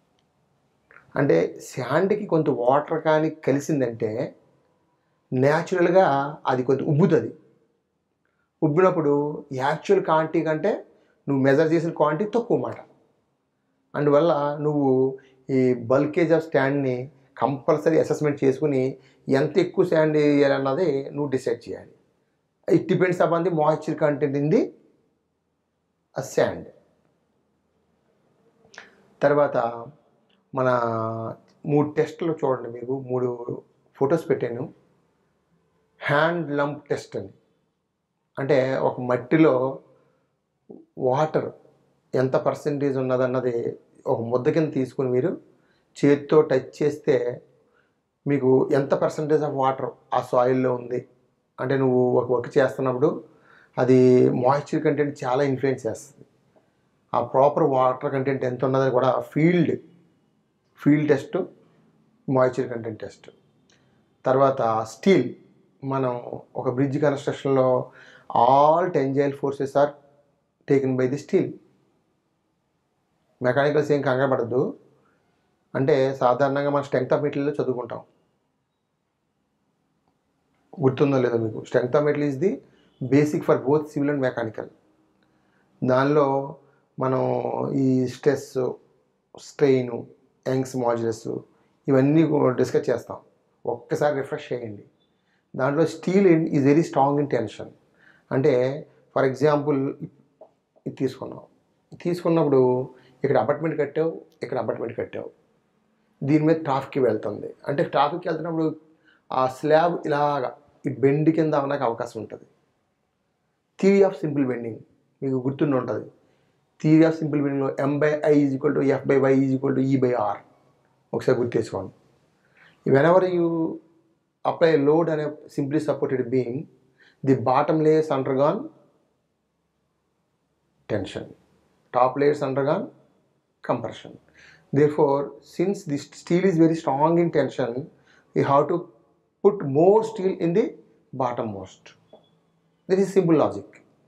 అంటే శాండ్కి కొంత వాటర్ కానీ కలిసిందంటే న్యాచురల్గా అది కొంత ఉబ్బుతుంది. ఉబ్బినప్పుడు యాక్చువల్ క్వాంటిటీ కంటే నువ్వు మెజర్ చేసిన క్వాంటిటీ తక్కువ మాట. అందువల్ల నువ్వు ఈ బల్కేజ్ ఆఫ్ స్టాండ్ని కంపల్సరీ అసెస్మెంట్ చేసుకుని ఎంత ఎక్కువ శాండ్ వేయాలన్నది నువ్వు డిసైడ్ చేయాలి. It depends upon the moisture content in the sand. తర్వాత మన మూడు టెస్టులు చూడండి, మీకు మూడు ఫొటోస్ పెట్టాను. హ్యాండ్ లంప్ టెస్ట్ అని, అంటే ఒక మట్టిలో వాటర్ ఎంత పర్సెంటేజ్ ఉన్నదన్నది ఒక ముద్ద కింద తీసుకుని మీరు చేతితో టచ్ చేస్తే మీకు ఎంత పర్సంటేజ్ ఆఫ్ వాటర్ ఆ సాయిల్లో ఉంది అంటే నువ్వు ఒక వర్క్ చేస్తున్నప్పుడు అది మాయిశ్చర్ కంటెంట్ చాలా ఇన్ఫ్లుయెన్స్ చేస్తుంది. ఆ ప్రాపర్ వాటర్ కంటెంట్ ఎంత ఉన్నదని కూడా field field test, moisture content test. తర్వాత స్టీల్, మనం ఒక బ్రిడ్జ్ కన్స్ట్రక్షన్లో all tensile forces are taken by the steel. Mechanicals ఏం కంగారు పడద్దు. అంటే సాధారణంగా మనం స్ట్రెంగ్త్ ఆఫ్ మెటీరియల్లో చదువుకుంటాం, గుర్తుందో లేదో మీకు. Strength of material is the basic for both civil and mechanical. దానిలో మనం ఈ స్ట్రెస్, స్ట్రెయిన్, యంగ్స్ మాడ్యులస్ ఇవన్నీ డిస్కస్ చేస్తాం. ఒక్కసారి రిఫ్రెష్ చేయండి. దాంట్లో steel is very strong in tension. అంటే ఫర్ ఎగ్జాంపుల్ ఇది తీసుకున్నాం, తీసుకున్నప్పుడు ఇక్కడ అపార్ట్మెంట్ కట్టావు, ఇక్కడ అపార్ట్మెంట్ కట్టావు, దీని మీద ట్రాఫిక్కి వెళ్తుంది. అంటే ట్రాఫిక్కి వెళ్తున్నప్పుడు ఆ స్లాబ్ ఇలాగా ఈ బెండ్ కింద అవడానికి అవకాశం ఉంటుంది. థియరీ ఆఫ్ సింపుల్ బెండింగ్ మీకు గుర్తుండి ఉంటుంది. థియరీ ఆఫ్ సింపుల్ బెండింగ్లో M by I is equal to F by Y is equal to E by R. ఒకసారి గుర్తు తెచ్చుకోండి. వెనెవర్ యూ అప్లై లోడ్ అనే simply supported beam, the bottom layers undergone tension, top layers undergone compression. Therefore, since this steel is very strong in tension, we have to put more steel in the bottommost. This is simple logic.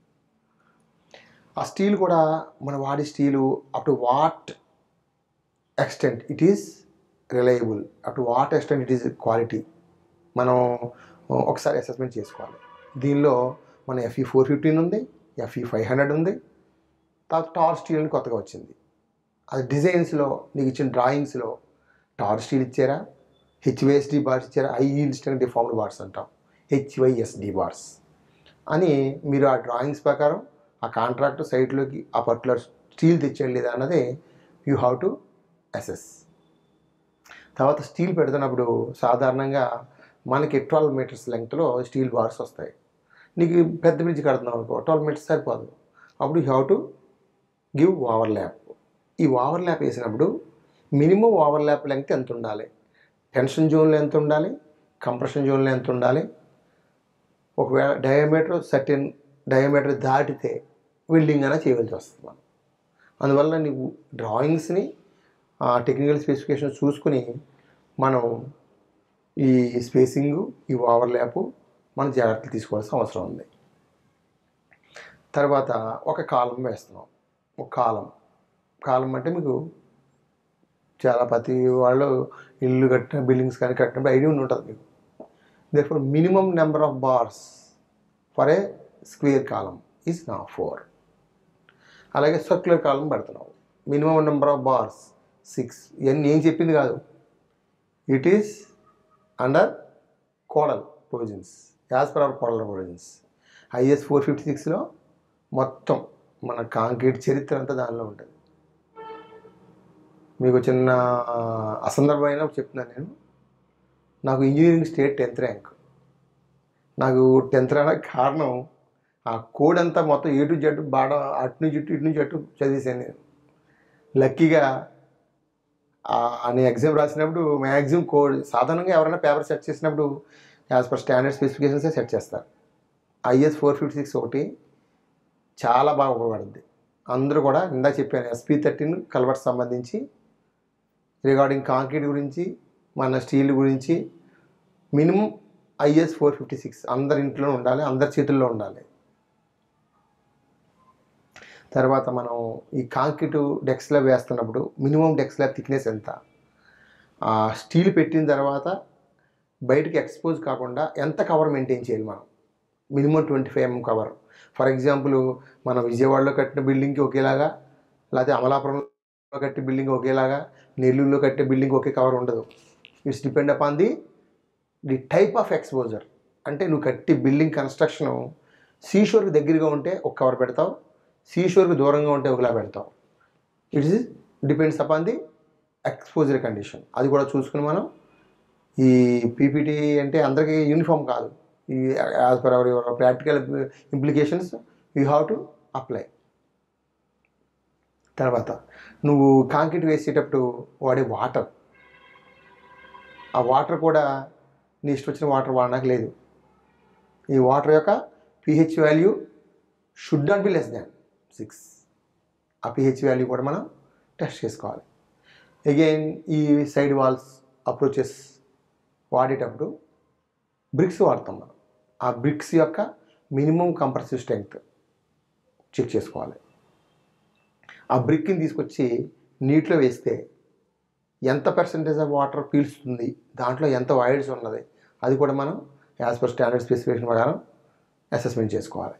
A steel kuda mana vaadi steel up to what extent it is reliable, up to what extent it is quality, మనం ఒకసారి assessment చేసుకోవాలి. దీనిలో మన FE four fifteen ఉంది, FE five hundred ఉంది, తర్వాత torr steel అని కొత్తగా వచ్చింది. అది డిజైన్స్లో నీకు ఇచ్చిన డ్రాయింగ్స్లో టార్ స్టీల్ ఇచ్చారా, హెచ్వైఎస్డి బార్స్ ఇచ్చారా, ఐ ఈల్స్టన్ డిఫార్మ్డ్ బార్స్ అంటాం, హెచ్వైఎస్డి బార్స్ అని మీరు ఆ డ్రాయింగ్స్ ప్రకారం ఆ కాంట్రాక్ట్ సైట్లోకి ఆ పర్టికులర్ స్టీల్ తెచ్చేయండి లేదా అన్నది యూ హ్యావ్ టు అసెస్. తర్వాత స్టీల్ పెడుతున్నప్పుడు సాధారణంగా మనకి ట్వెల్వ్ మీటర్స్ లెంగ్త్లో స్టీల్ బార్స్ వస్తాయి. నీకు పెద్ద బ్రిడ్జ్ కడుతున్నావు అనుకో, ట్వెల్వ్ మీటర్స్ సరిపోదు. అప్పుడు you have to give overlap. ఈ ఓవర్ ల్యాప్ వేసినప్పుడు మినిమం ఓవర్ ల్యాప్ లెంగ్త్ ఎంత ఉండాలి, టెన్షన్ జోన్లో ఎంత ఉండాలి, కంప్రెషన్ జోన్లో ఎంత ఉండాలి. ఒకవేళ డయామీటర్ సర్టెన్ డయామీటర్ దాటితే వెల్డింగ్ అయినా చేయవలసి వస్తుంది మనం. అందువల్ల నీవు డ్రాయింగ్స్ని టెక్నికల్ స్పెసిఫికేషన్ చూసుకుని మనం ఈ స్పేసింగు, ఈ ఓవర్ ల్యాపు మనం జాగ్రత్తలు తీసుకోవాల్సిన అవసరం ఉంది. తర్వాత ఒక కాలం వేస్తున్నాం. ఒక కాలం కాలం అంటే మీకు చాలా ప్రతి వాళ్ళు ఇల్లు కట్టిన బిల్డింగ్స్ కానీ కట్టినప్పుడు ఐడియా ఉంటుంది మీకు. Therefore minimum number of bars for a square column is నా ఫోర్. అలాగే సర్క్యులర్ కాలం పెడుతున్నావు, minimum number of bars six. ఇవన్నీ ఏం చెప్పింది కాదు, it is under codal provisions, as per our codal provisions. IS four fifty సిక్స్లో మొత్తం మన కాంక్రీట్ చరిత్ర అంతా దానిలో ఉంటుంది. మీకు చిన్న అసందర్భమైన చెప్తున్నాను నేను. నాకు ఇంజనీరింగ్ స్టేట్ టెన్త్ ర్యాంక్. నాకు టెన్త్ ర్యాంక్ కారణం ఆ కోడ్ అంతా మొత్తం ఏ టు జెడ్ బాడ అటు నుంచి ఇటు ఇటు నుంచి అటు చదివేసాను నేను. లక్కీగా నేను ఎగ్జామ్ రాసినప్పుడు మ్యాక్సిమం కోడ్ సాధారణంగా ఎవరైనా పేపర్ సెట్ చేసినప్పుడు యాజ్ పర్ స్టాండర్డ్ స్పెసిఫికేషన్సే సెట్ చేస్తారు. ఐఎస్ ఫోర్ ఫిఫ్టీ సిక్స్ ఒకటి చాలా బాగా ఉపయోగపడుద్ది. అందరూ కూడా ఇందాక చెప్పాను ఎస్పీ థర్టీన్ కల్వర్ట్ సంబంధించి రిగార్డింగ్ కాంక్రీట్ గురించి, మన స్టీల్ గురించి minimum IS four fifty six అందరి ఇంట్లో ఉండాలి, అందరి చేతుల్లో ఉండాలి. తర్వాత మనం ఈ కాంక్రీటు డెక్ స్లాబ్ వేస్తున్నప్పుడు మినిమం డెక్ స్లాబ్ థిక్నెస్ ఎంత, స్టీల్ పెట్టిన తర్వాత బయటికి ఎక్స్పోజ్ కాకుండా ఎంత కవర్ మెయింటైన్ చేయాలి మనం. Minimum twenty five MM cover. For example మనం విజయవాడలో కట్టిన బిల్డింగ్కి ఒకేలాగా, లేకపోతే అమలాపురంలో కట్టే బిల్డింగ్ ఒకేలాగా, నెల్లూరులో కట్టే బిల్డింగ్ ఒకే కవర్ ఉండదు. It's depend upon the the type of exposure. అంటే నువ్వు కట్టి బిల్డింగ్ కన్స్ట్రక్షను సీషోర్కి దగ్గరగా ఉంటే ఒక కవర్ పెడతావు, సీషోర్కి దూరంగా ఉంటే ఒకలా పెడతావు. It's depends upon the exposure condition. అది కూడా చూసుకుని మనం ఈ పీపీటీ అంటే అందరికీ యూనిఫామ్ కాదు. ఈ as per our your practical implications you have to apply. తర్వాత నువ్వు కాంక్రీట్ వేసేటప్పుడు వాడే వాటర్ ఆ వాటర్ కూడా నీ ఇష్టం వచ్చిన వాటర్ వాడడానికి లేదు. ఈ వాటర్ యొక్క pH value should not be less than six. ఆ పిహెచ్ వాల్యూ కూడా మనం టెస్ట్ చేసుకోవాలి. అగైన్ ఈ సైడ్ వాల్స్ అప్రోచెస్ వాడేటప్పుడు బ్రిక్స్ వాడతాం మనం. ఆ బ్రిక్స్ యొక్క మినిమం కంప్రెసివ్ స్ట్రెంగ్త్ చెక్ చేసుకోవాలి. ఆ బ్రిక్ని తీసుకొచ్చి నీటిలో వేస్తే ఎంత పర్సెంటేజ్ ఆఫ్ వాటర్ పీల్చుతుంది, దాంట్లో ఎంత వాయిడ్స్ ఉన్నది, అది కూడా మనం యాజ్ పర్ స్టాండర్డ్ స్పెసిఫికేషన్ ప్రకారం అసెస్మెంట్ చేసుకోవాలి.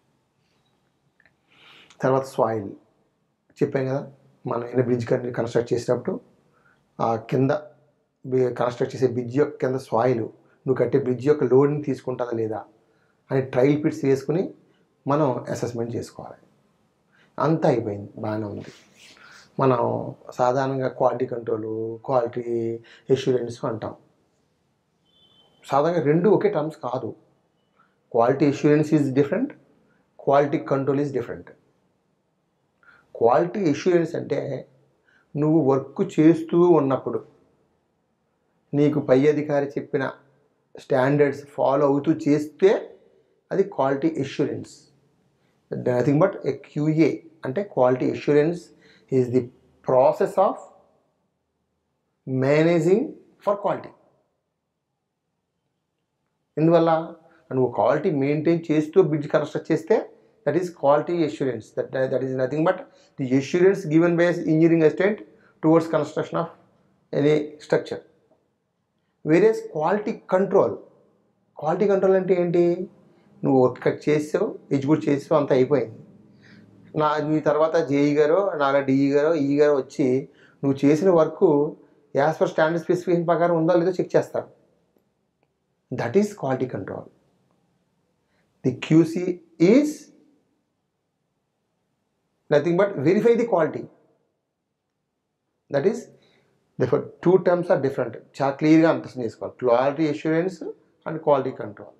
తర్వాత సాయిల్ చెప్పాం కదా, మనం ఏదైనా బ్రిడ్జ్ కన్స్ట్రక్ట్ చేసేటప్పుడు ఆ కింద కన్స్ట్రక్ట్ చేసే బ్రిడ్జ్ యొక్క కింద సాయిల్ నువ్వు కట్టే బ్రిడ్జ్ యొక్క లోడ్ని తీసుకుంటుందా లేదా అని ట్రయల్ పిట్స్ వేసుకుని మనం అసెస్మెంట్ చేసుకోవాలి. అంతా అయిపోయింది, బాగానే ఉంది. మనం సాధారణంగా క్వాలిటీ కంట్రోల్, క్వాలిటీ ఎష్యూరెన్స్ అంటాం. సాధారణంగా రెండు ఒకే టర్మ్స్ కాదు. Quality assurance is different, quality control is different. Quality assurance అంటే నువ్వు వర్క్ చేస్తూ ఉన్నప్పుడు నీకు పై అధికారి చెప్పిన స్టాండర్డ్స్ ఫాలో అవుతూ చేస్తే అది quality assurance. Nothing but a QA అంటే quality assurance is the process of managing for quality. ఇందువల్ల నువ్వు క్వాలిటీ మెయింటైన్ చేస్తూ బ్రిడ్జ్ కన్స్ట్రక్ట్ చేస్తే that is quality assurance. That that is nothing but the assurance given by engineering assistant towards construction of any structure. Whereas quality control, quality control అంటే ఏంటి? నువ్వు work చేసావు, execute చేసావు, అంతా అయిపోయింది. నా నీ తర్వాత జేఈ గారో నాగా డిఈ గారో ఈ గారో వచ్చి నువ్వు చేసిన work as per standard specification ప్రకారం ఉందో లేదో చెక్ చేస్తారు. That is quality control. The QC is nothing but verify the quality. That is therefore two terms are different. చాలా క్లియర్గా అర్థం చేసుకోవాలి. Quality assurance and quality control.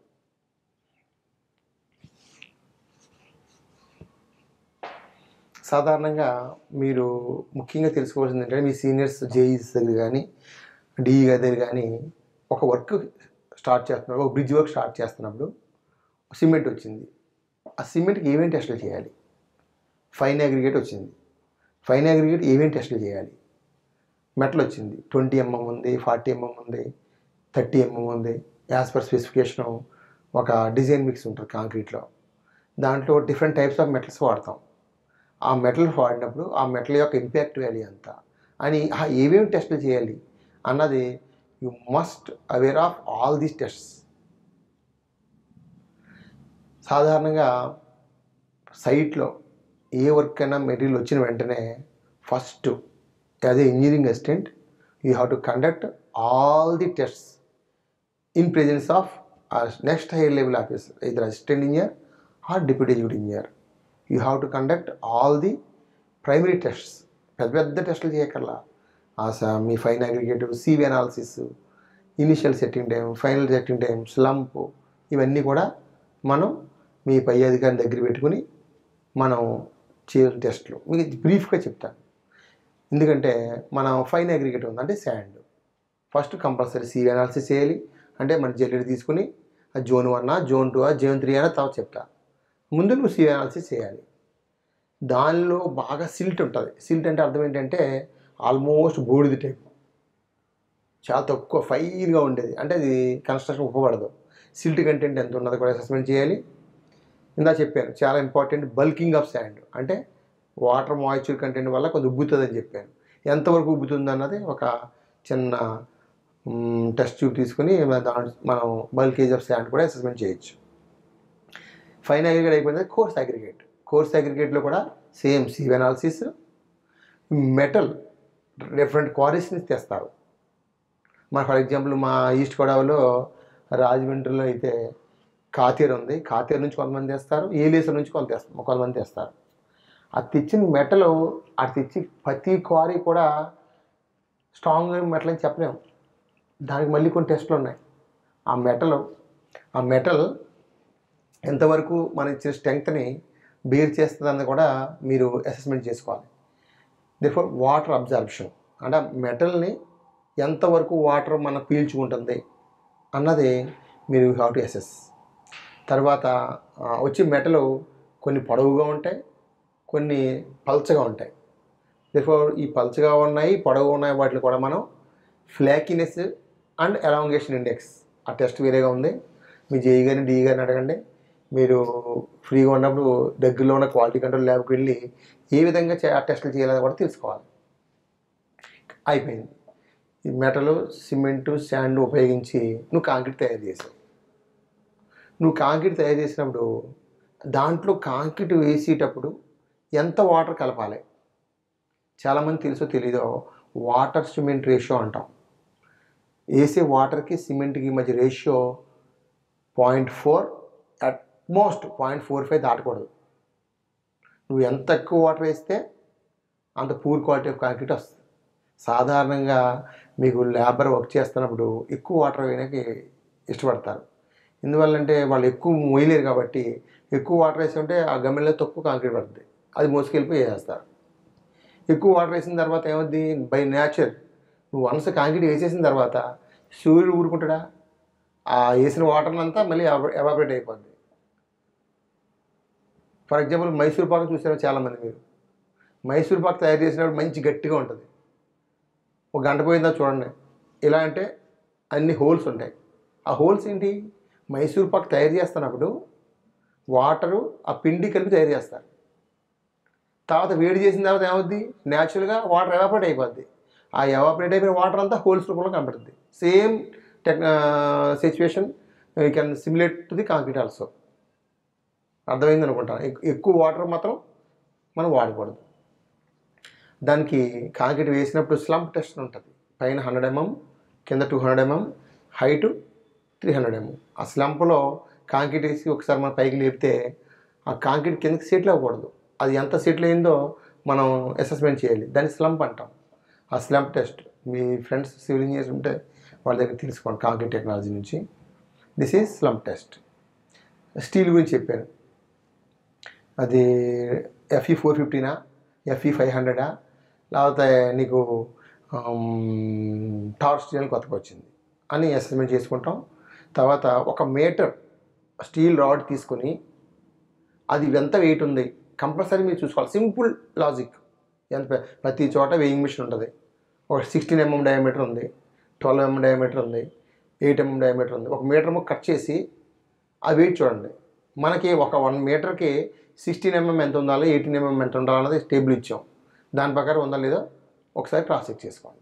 సాధారణంగా మీరు ముఖ్యంగా తెలుసుకోవాల్సింది ఏంటంటే మీ సీనియర్స్ జేఈస్ దగ్గర కానీ డిఈ గారి దగ్గర కానీ ఒక వర్క్ స్టార్ట్ చేస్తున్నప్పుడు, ఒక బ్రిడ్జ్ వర్క్ స్టార్ట్ చేస్తున్నప్పుడు సిమెంట్ వచ్చింది. ఆ సిమెంట్కి ఏమేమి టెస్టులు చేయాలి? ఫైన్ అగ్రిగేట్ వచ్చింది, ఫైన్ అగ్రిగేట్ ఏమేమి టెస్టులు చేయాలి? మెటల్ వచ్చింది, ట్వంటీ ఎంఎం ఉంది, ఫార్టీ ఎంఎం ఉంది, థర్టీ ఎంఎం ఉంది. యాజ్ పర్ స్పెసిఫికేషను ఒక డిజైన్ మిక్స్ ఉంటుంది కాంక్రీట్లో. దాంట్లో డిఫరెంట్ టైప్స్ ఆఫ్ మెటల్స్ వాడతాం. ఆ మెటల్ వాడినప్పుడు ఆ మెటల్ యొక్క ఇంపాక్ట్ వాల్యూ ఎంత అని ఏమేమి టెస్టులు చేయాలి అన్నది you must aware of all these tests. సాధారణంగా సైట్లో ఏ వర్క్ అయినా మెటీరియల్ వచ్చిన వెంటనే first as an engineering assistant you have to conduct all the tests in presence of our next higher level officer, either assistant engineer or deputy executive engineer. You have to conduct all the primary tests. పెద్ద పెద్ద టెస్టులు చేయకల్లా మీ fine aggregative, sieve analysis, initial setting time, final setting time, slump, ఇవన్నీ కూడా మనం మీ పై అధికారిని దగ్గర పెట్టుకుని మనం చేయాల్సిన టెస్టులు మీకు బ్రీఫ్గా చెప్తాను. ఎందుకంటే మనం ఫైన్ అగ్రిగేట్ ఉంది అంటే sand first compulsory sieve analysis చేయాలి. అంటే మన జల్లెడ తీసుకుని ఆ zone one, zone two, zone three అని తర్వాత చెప్తా. ముందు నువ్వు సివి అనాలిసిస్ చేయాలి. దానిలో బాగా సిల్ట్ ఉంటుంది. సిల్ట్ అంటే అర్థం ఏంటంటే ఆల్మోస్ట్ బూడిద టైప్, చాలా తక్కువ ఫైన్గా ఉండేది, అంటే అది కన్స్ట్రక్షన్ ఉపపడదు. సిల్ట్ కంటెంట్ ఎంత ఉన్నది కూడా అసెస్మెంట్ చేయాలి. ఇందా చెప్పాను చాలా ఇంపార్టెంట్ బల్కింగ్ ఆఫ్ శాండ్, అంటే వాటర్ మాయిశ్చర్ కంటెంట్ వల్ల కొంచెం ఉబ్బుతుందని చెప్పాను. ఎంతవరకు ఉబ్బుతుంది అన్నది ఒక చిన్న టెస్ట్ ట్యూబ్ తీసుకుని దాంట్లో మనం బల్కేజ్ ఆఫ్ శాండ్ కూడా అసెస్మెంట్ చేయొచ్చు. ఫైన్ అగ్రిగేట్ అయిపోయింది కోర్స్ అగ్రిగేట్. కోర్స్ అగ్రిగేట్లో కూడా same sieve analysis. Metal different క్వారీస్ని తెస్తారు. మన ఫర్ ఎగ్జాంపుల్ మా ఈస్ట్ గోదావరిలో రాజమండ్రిలో అయితే కాతేరు ఉంది. కాతేరు నుంచి కొంతమంది తెస్తారు, ఏలేశ్వరం నుంచి కొంత తెస్తారు కొంతమంది తెస్తారు. అది తెచ్చిన మెటల్ అది తెచ్చి ప్రతి క్వారీ కూడా స్ట్రాంగ్ మెటల్ అని చెప్పలేము. దానికి మళ్ళీ కొన్ని టెస్టులు ఉన్నాయి. ఆ మెటల్ ఆ మెటల్ ఎంతవరకు మన ఇచ్చిన స్ట్రెంగ్త్ని బేర్ చేస్తుందని కూడా మీరు అసెస్మెంట్ చేసుకోవాలి. దేర్ఫోర్ వాటర్ అబ్జర్ప్షన్ అంటే మెటల్ని ఎంతవరకు వాటర్ మనం పీల్చుకుంటుంది అన్నది మీరు హ్యావ్ టు అసెస్. తర్వాత వచ్చే మెటలు కొన్ని పొడవుగా ఉంటాయి, కొన్ని పల్చగా ఉంటాయి. దేర్ఫోర్ ఈ పల్చగా ఉన్నాయి, పొడవుగా ఉన్నాయి వాటిని కూడా మనం ఫ్లాకీనెస్ అండ్ ఎలాంగేషన్ ఇండెక్స్, ఆ టెస్ట్ వేరేగా ఉంది. మీ జేఈ గారిని డిఈ గారిని అడగండి. మీరు ఫ్రీగా ఉన్నప్పుడు దగ్గరలో ఉన్న క్వాలిటీ కంట్రోల్ ల్యాబ్కి వెళ్ళి ఏ విధంగా ఆ టెస్టులు చేయాలని కూడా తెలుసుకోవాలి. అయిపోయింది. ఈ మెటలు, సిమెంటు, శాండ్ ఉపయోగించి నువ్వు కాంక్రీట్ తయారు చేసావు. నువ్వు కాంక్రీట్ తయారు చేసినప్పుడు దాంట్లో కాంక్రీట్ వేసేటప్పుడు ఎంత వాటర్ కలపాలి? చాలామంది తెలుసో తెలీదో వాటర్ సిమెంట్ రేషియో అంటాం. వేసే వాటర్కి సిమెంట్కి మధ్య ratio point four at most point four five దాటకూడదు. నువ్వు ఎంత ఎక్కువ వాటర్ వేస్తే అంత పూర్ క్వాలిటీ ఆఫ్ కాంక్రీట్ వస్తుంది. సాధారణంగా మీకు లేబర్ వర్క్ చేస్తున్నప్పుడు ఎక్కువ వాటర్ వేయడానికి ఇష్టపడతారు. ఎందువల్లంటే వాళ్ళు ఎక్కువ మోయలేరు కాబట్టి ఎక్కువ వాటర్ వేసి ఉంటే ఆ గమ్మెల్లో తక్కువ కాంక్రీట్ పడుతుంది, అది మోసుకెళ్ళిపోయి వేసేస్తారు. ఎక్కువ వాటర్ వేసిన తర్వాత ఏమవుద్ది? బై నేచర్ నువ్వు వన్స్ కాంక్రీట్ వేసేసిన తర్వాత సూర్యుడు ఊరుకుంటాడా? ఆ వేసిన వాటర్ అంతా మళ్ళీ ఎవాపరేట్ అయిపోద్ది. ఫర్ ఎగ్జాంపుల్ మైసూర్ పాకు చూసారు చాలామంది. మీరు మైసూర్ పాకు తయారు చేసినప్పుడు మంచి గట్టిగా ఉంటుంది. ఒక గంట పోయిందా చూడండి, ఎలా అంటే అన్ని హోల్స్ ఉంటాయి. ఆ హోల్స్ ఏంటి? మైసూర్ పాకు తయారు చేస్తున్నప్పుడు వాటరు ఆ పిండి కలిపి తయారు చేస్తారు. తర్వాత వేడి చేసిన తర్వాత ఏమవుద్ది? న్యాచురల్గా వాటర్ ఎవాపరేట్ అయిపోద్ది. ఆ ఎవాపరేట్ అయిపోయిన వాటర్ అంతా హోల్స్ రూపంలో కనపడుతుంది. Same tech situation you can simulate to the concrete also. అర్థమైంది అనుకుంటాను. ఎక్కువ వాటర్ మాత్రం మనం వాడకూడదు. దానికి కాంక్రీట్ వేసినప్పుడు స్లంప్ టెస్ట్ ఉంటుంది. పైన హండ్రెడ్ ఎంఎం, కింద two hundred mm, height three hundred mm. ఆ స్లంప్లో కాంక్రీట్ వేసి ఒకసారి మనం పైకి లేపితే ఆ కాంక్రీట్ కిందకి సెటిల్ అవ్వకూడదు. అది ఎంత సెటిల్ అయిందో మనం అసెస్మెంట్ చేయాలి. దాన్ని స్లంప్ అంటాం. ఆ స్లంప్ టెస్ట్ మీ ఫ్రెండ్స్ సివిల్ ఇంజనీర్స్ ఉంటే వాళ్ళ దగ్గర తెలుసుకోండి కాంక్రీట్ టెక్నాలజీ నుంచి. This is slump test. Steel గురించి చెప్పాను. అది ఎఫ్ఈ ఫోర్ ఫిఫ్టీనా, ఎఫ్ఈ ఫైవ్ హండ్రెడా, లేకపోతే నీకు టార్ స్టీల్ కొత్తగా వచ్చింది అని అసెస్మెంట్ చేసుకుంటాం. తర్వాత ఒక మీటర్ స్టీల్ రాడ్ తీసుకొని అది ఎంత వెయిట్ ఉంది కంపల్సరీ మీరు చూసుకోవాలి. Simple logic. ఎంత ప్రతి చోట వెయింగ్ మిషన్ ఉంటుంది. ఒక సిక్స్టీన్ ఎంఎం డయామీటర్ ఉంది, ట్వెల్వ్ ఎంఎం డయామీటర్ ఉంది, ఎయిట్ ఎంఎం డయామీటర్ ఉంది. ఒక మీటర్ కట్ చేసి ఆ వెయిట్ చూడండి. మనకి ఒక వన్ మీటర్కి సిక్స్టీన్ ఎంఎం ఎంత ఉండాలి, ఎయిటీన్ ఎంఎం ఎంత ఉండాలి అన్నది టేబుల్ ఇచ్చాం. దాని ప్రకారం ఉందా లేదో ఒకసారి క్రాస్ చెక్ చేసుకోండి.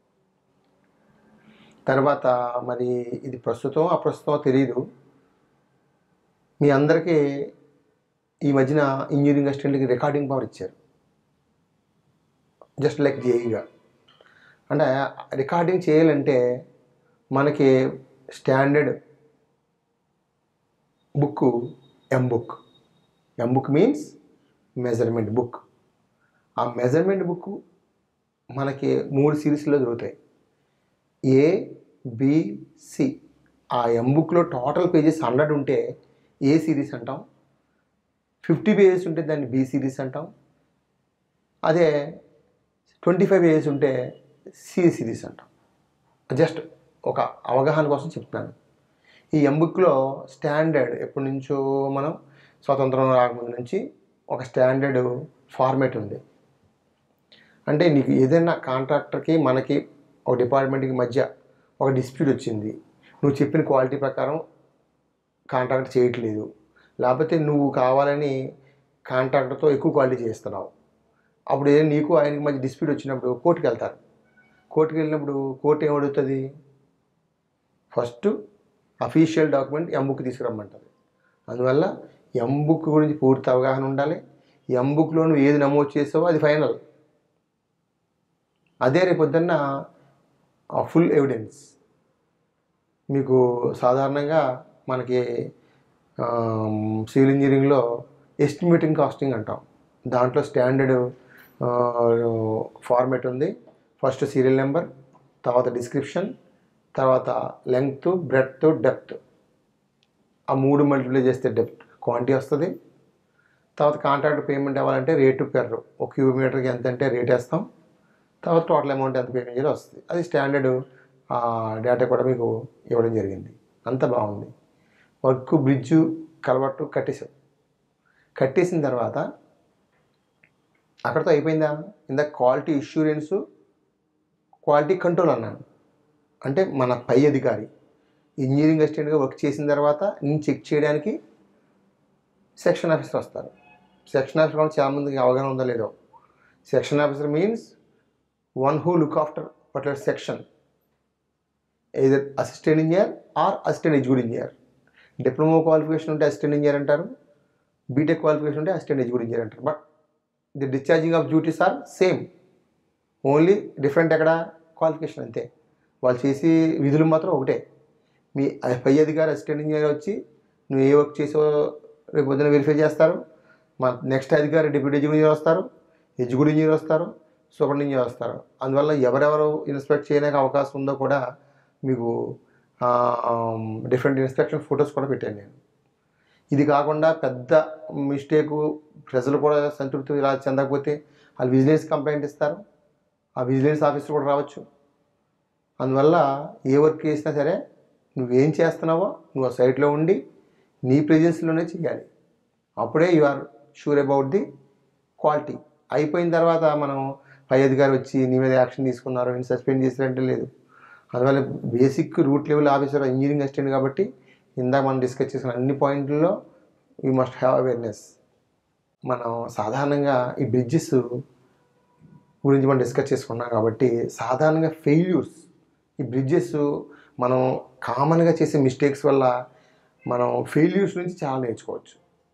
తర్వాత మరి ఇది ప్రస్తుతం అప్రస్తుతం తెలియదు. మీ అందరికీ ఈ మధ్యన ఇంజనీరింగ్ అసిస్టెంట్కి రికార్డింగ్ పవర్ ఇచ్చారు, జస్ట్ లైక్ జేఈగా. అంటే రికార్డింగ్ చేయాలంటే మనకి standard book M book. M book means measurement book. ఆ మెజర్మెంట్ బుక్ మనకి మూడు సిరీస్లో దొరుకుతాయి. A, B, C. ఆ ఎం బుక్లో టోటల్ పేజెస్ హండ్రెడ్ ఉంటే ఏ సిరీస్ అంటాం, ఫిఫ్టీ పేజెస్ ఉంటే దాన్ని బి సిరీస్ అంటాం, అదే ట్వంటీ ఫైవ్ పేజెస్ ఉంటే సి సిరీస్ అంటాం. జస్ట్ ఒక అవగాహన కోసం చెప్తున్నాను. ఈ ఎం బుక్లో స్టాండర్డ్ ఎప్పటి నుంచో మనం స్వతంత్రం రాకముందు నుంచి ఒక స్టాండర్డ్ ఫార్మేట్ ఉంది. అంటే నీకు ఏదైనా కాంట్రాక్టర్కి మనకి ఒక డిపార్ట్మెంట్కి మధ్య ఒక డిస్ప్యూట్ వచ్చింది, నువ్వు చెప్పిన క్వాలిటీ ప్రకారం కాంట్రాక్ట్ చేయట్లేదు, లేకపోతే నువ్వు కావాలని కాంట్రాక్టర్తో ఎక్కువ క్వాలిటీ చేస్తున్నావు, అప్పుడు ఏదైనా నీకు ఆయనకి మధ్య డిస్ప్యూట్ వచ్చినప్పుడు కోర్టుకి వెళ్తారు. కోర్టుకి వెళ్ళినప్పుడు కోర్టు ఏమడుగుతుంది? First official document M book తీసుకురమ్మంటుంది. అందువల్ల ఎం బుక్ గురించి పూర్తి అవగాహన ఉండాలి. ఎం బుక్లో నువ్వు ఏది నమోదు చేసావో అది ఫైనల్. అదే రేపొద్దున్న ఫుల్ ఎవిడెన్స్. మీకు సాధారణంగా మనకి సివిల్ ఇంజనీరింగ్లో ఎస్టిమేటింగ్ కాస్టింగ్ అంటాం. దాంట్లో స్టాండర్డ్ ఫార్మేట్ ఉంది. ఫస్ట్ సీరియల్ నెంబర్, తర్వాత డిస్క్రిప్షన్, తర్వాత లెంగ్త్, బ్రెడ్త్, డెప్త్. ఆ మూడు మల్టిప్లై చేస్తే డెప్త్ క్వాంటిటీ వస్తుంది. తర్వాత కాంట్రాక్ట్ పేమెంట్ అవ్వాలంటే రేటు పెర్ ఒక క్యూబ్ మీటర్కి ఎంత అంటే రేట్ వేస్తాం. తర్వాత టోటల్ అమౌంట్ ఎంత పేమెంట్ చేయాలో వస్తుంది. అది స్టాండర్డ్ డేటా కూడా మీకు ఇవ్వడం జరిగింది. అంత బాగుంది. వర్క్ బ్రిడ్జు కలవట్టు కట్టేసాం. కట్టేసిన తర్వాత అక్కడితో అయిపోయిందా? ఇందా క్వాలిటీ ఇష్యూరెన్సు, క్వాలిటీ కంట్రోల్ అన్నాను. అంటే మన పై అధికారి ఇంజనీరింగ్ అసిస్టెంట్గా వర్క్ చేసిన తర్వాత నేను చెక్ చేయడానికి సెక్షన్ ఆఫీసర్ వస్తారు. సెక్షన్ ఆఫీసర్ కూడా చాలామందికి అవగాహన ఉందో లేదో. Section officer means one who look after particular section, either assistant engineer or assistant executive engineer. Diploma qualification ఉంటే అసిస్టెంట్ ఇంజనీర్ అంటారు, బీటెక్ క్వాలిఫికేషన్ ఉంటే అసిస్టెంట్ ఎగ్జిక్యూటివ్ ఇంజనీర్ అంటారు. But the discharging of duties are same, only different ఎక్కడ qualification అంతే. వాళ్ళు చేసే విధులు మాత్రం ఒకటే. మీ పై అధికారి అసిస్టెంట్ ఇంజనీర్ వచ్చి నువ్వు ఏ వర్క్ చేసో రేపు పొద్దున వెరిఫై చేస్తారు. మా నెక్స్ట్ అధికారి డిప్యూటీ ఎగ్జిక్యూటివ్ ఇంజనీర్ వస్తారు, ఎగ్జిక్యూటివ్ ఇంజనీర్ వస్తారు, సూపరింటెండెంట్ ఇంజనీర్ వస్తారు. అందువల్ల ఎవరెవరు ఇన్స్పెక్ట్ చేయడానికి అవకాశం ఉందో కూడా మీకు డిఫరెంట్ ఇన్స్పెక్షన్ ఫొటోస్ కూడా పెట్టాను నేను. ఇది కాకుండా పెద్ద మిస్టేకు ప్రజలు కూడా సంతృప్తి ఇలా చెందకపోతే వాళ్ళు విజిలెన్స్ కంప్లైంట్ ఇస్తారు, ఆ విజిలెన్స్ ఆఫీసర్ కూడా రావచ్చు. అందువల్ల ఏ వర్క్ చేసినా సరే నువ్వేం చేస్తున్నావో నువ్వు ఆ సైట్లో ఉండి నీ ప్రెజెన్స్లోనే చేయాలి. అప్పుడే you are sure about the quality. అయిపోయిన తర్వాత మనం పై అధికారి వచ్చి నీ మీద యాక్షన్ తీసుకున్నారు, నేను సస్పెండ్ చేసినట్టు లేదు. అందువల్ల basic root level officer engineering assistant కాబట్టి ఇందాక మనం డిస్కస్ చేసిన అన్ని పాయింట్లలో యూ మస్ట్ హ్యావ్ అవేర్నెస్. మనం సాధారణంగా ఈ బ్రిడ్జెస్ గురించి మనం డిస్కస్ చేసుకున్నాం కాబట్టి సాధారణంగా ఫెయిల్యూర్స్, ఈ బ్రిడ్జెస్ మనం కామన్గా చేసే మిస్టేక్స్ వల్ల మనం ఫెయిల్యూర్స్ నుంచి చాలా నేర్చుకోవచ్చు.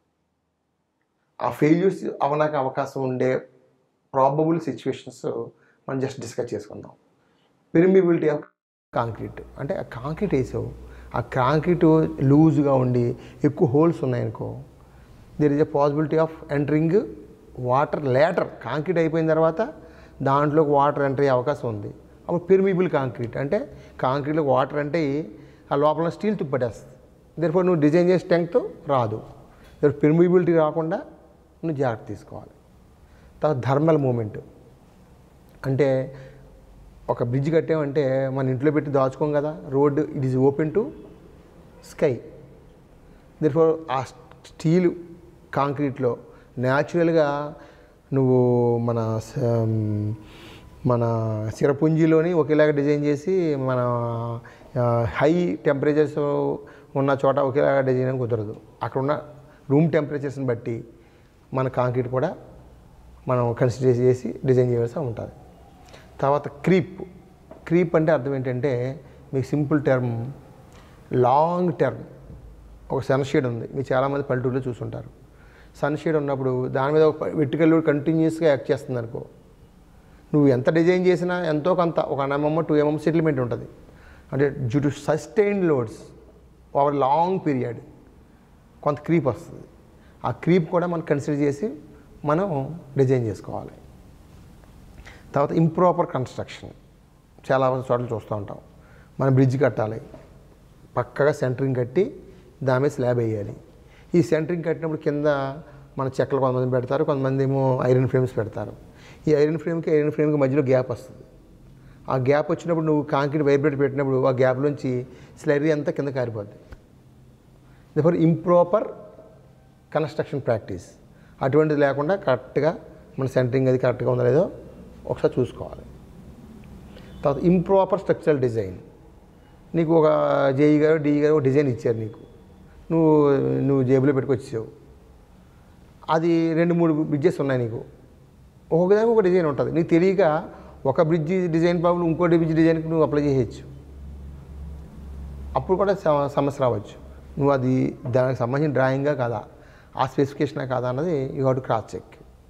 ఆ ఫెయిల్యూర్స్ అవడానికి అవకాశం ఉండే ప్రాబబుల్ సిచ్యువేషన్స్ మనం జస్ట్ డిస్కస్ చేసుకుందాం. పెర్మిబిలిటీ ఆఫ్ కాంక్రీట్, అంటే ఆ కాంక్రీట్ వేసావు, ఆ కాంక్రీట్ లూజ్గా ఉండి ఎక్కువ హోల్స్ ఉన్నాయనుకో, there is a possibility of entering water later. Concrete అయిపోయిన తర్వాత దాంట్లోకి వాటర్ ఎంటర్ అయ్యే అవకాశం ఉంది. అప్పుడు పెర్మిబుల్ కాంక్రీట్ అంటే కాంక్రీట్లో వాటర్ అంటే ఆ లోపల స్టీల్ తుప్పటేస్తుంది. దేర్ఫోర్ నువ్వు డిజైన్ చేసే స్ట్రెంగ్త్ రాదు. దేర్ పెర్మిబిలిటీ రాకుండా నువ్వు జాగ్రత్త తీసుకోవాలి. తర్వాత థర్మల్ మూమెంట్ అంటే ఒక బ్రిడ్జ్ కట్టామంటే మన ఇంట్లో పెట్టి దాచుకోం కదా, road it is open to sky. Therefore ఆ స్టీల్ కాంక్రీట్లో న్యాచురల్గా నువ్వు మన మన సిరపుంజిలోని ఒకేలాగా డిజైన్ చేసి మన హై టెంపరేచర్స్ ఉన్న చోట ఒకేలాగా డిజైన్ అని కుదరదు. అక్కడ ఉన్న రూమ్ టెంపరేచర్స్ని బట్టి మన కాంక్రీట్ కూడా మనం కన్సిడర్ చేసి డిజైన్ చేయాల్సి ఉంటుంది. తర్వాత క్రీప్. క్రీప్ అంటే అర్థం ఏంటంటే మీకు సింపుల్ టర్మ్, లాంగ్ టర్మ్. ఒక సన్షేడ్ ఉంది, మీరు చాలామంది పల్లెటూరులో చూసుంటారు. సన్షేడ్ ఉన్నప్పుడు దాని మీద ఒక వెర్టికల్ లోడ్ కంటిన్యూస్గా యాక్ట్ చేస్తుంది అనుకో, నువ్వు ఎంత డిజైన్ చేసినా ఎంతో కొంత ఒక one mm two mm settlement ఉంటుంది. అంటే due to sustained loads over long period కొంత క్రీప్ వస్తుంది. ఆ క్రీప్ కూడా మనం కన్సిడర్ చేసి మనం డిజైన్ చేసుకోవాలి. తర్వాత ఇంప్రాపర్ కన్స్ట్రక్షన్ చాలా చోట్ల చూస్తూ ఉంటాం. మనం బ్రిడ్జ్ కట్టాలి, పక్కగా సెంటరింగ్ కట్టి దాని మీద స్లాబ్ వేయాలి. ఈ సెంటరింగ్ కట్టినప్పుడు కింద మన చెక్కలు కొంతమంది పెడతారు, కొంతమంది ఏమో ఐరన్ ఫ్రేమ్స్ పెడతారు. ఈ ఐరన్ ఫ్రేమ్కి ఐరన్ ఫ్రేమ్కి మధ్యలో గ్యాప్ వస్తుంది. ఆ గ్యాప్ వచ్చినప్పుడు నువ్వు కాంక్రీట్ వైబ్రేట్ పెట్టినప్పుడు ఆ గ్యాప్లోంచి స్లరీ అంతా కింద కారిపోద్ది. దేర్ఫోర్ ఇంప్రాపర్ కన్స్ట్రక్షన్ ప్రాక్టీస్ అటువంటిది లేకుండా కరెక్ట్గా మన సెంటరింగ్ అది కరెక్ట్గా ఉందో లేదో ఒకసారి చూసుకోవాలి. తర్వాత ఇంప్రాపర్ స్ట్రక్చరల్ డిజైన్. నీకు ఒక జేఈ గారు డిఈ గారు ఒక డిజైన్ ఇచ్చారు, నీకు నువ్వు నువ్వు జేబులో పెట్టుకొచ్చావు. అది రెండు మూడు బ్రిడ్జెస్ ఉన్నాయి, నీకు ఒక్కొక్కదానికి ఒక డిజైన్ ఉంటుంది. నీకు తెలియక ఒక బ్రిడ్జ్ డిజైన్ ప్రాబ్లం ఇంకోటి బ్రిడ్జ్ డిజైన్కి నువ్వు అప్లై చేయవచ్చు. అప్పుడు కూడా సమస్య రావచ్చు. నువ్వు అది దానికి సంబంధించిన డ్రాయింగ్గా కాదా, ఆ స్పెసిఫికేషనా కాదా అన్నది you have to cross check.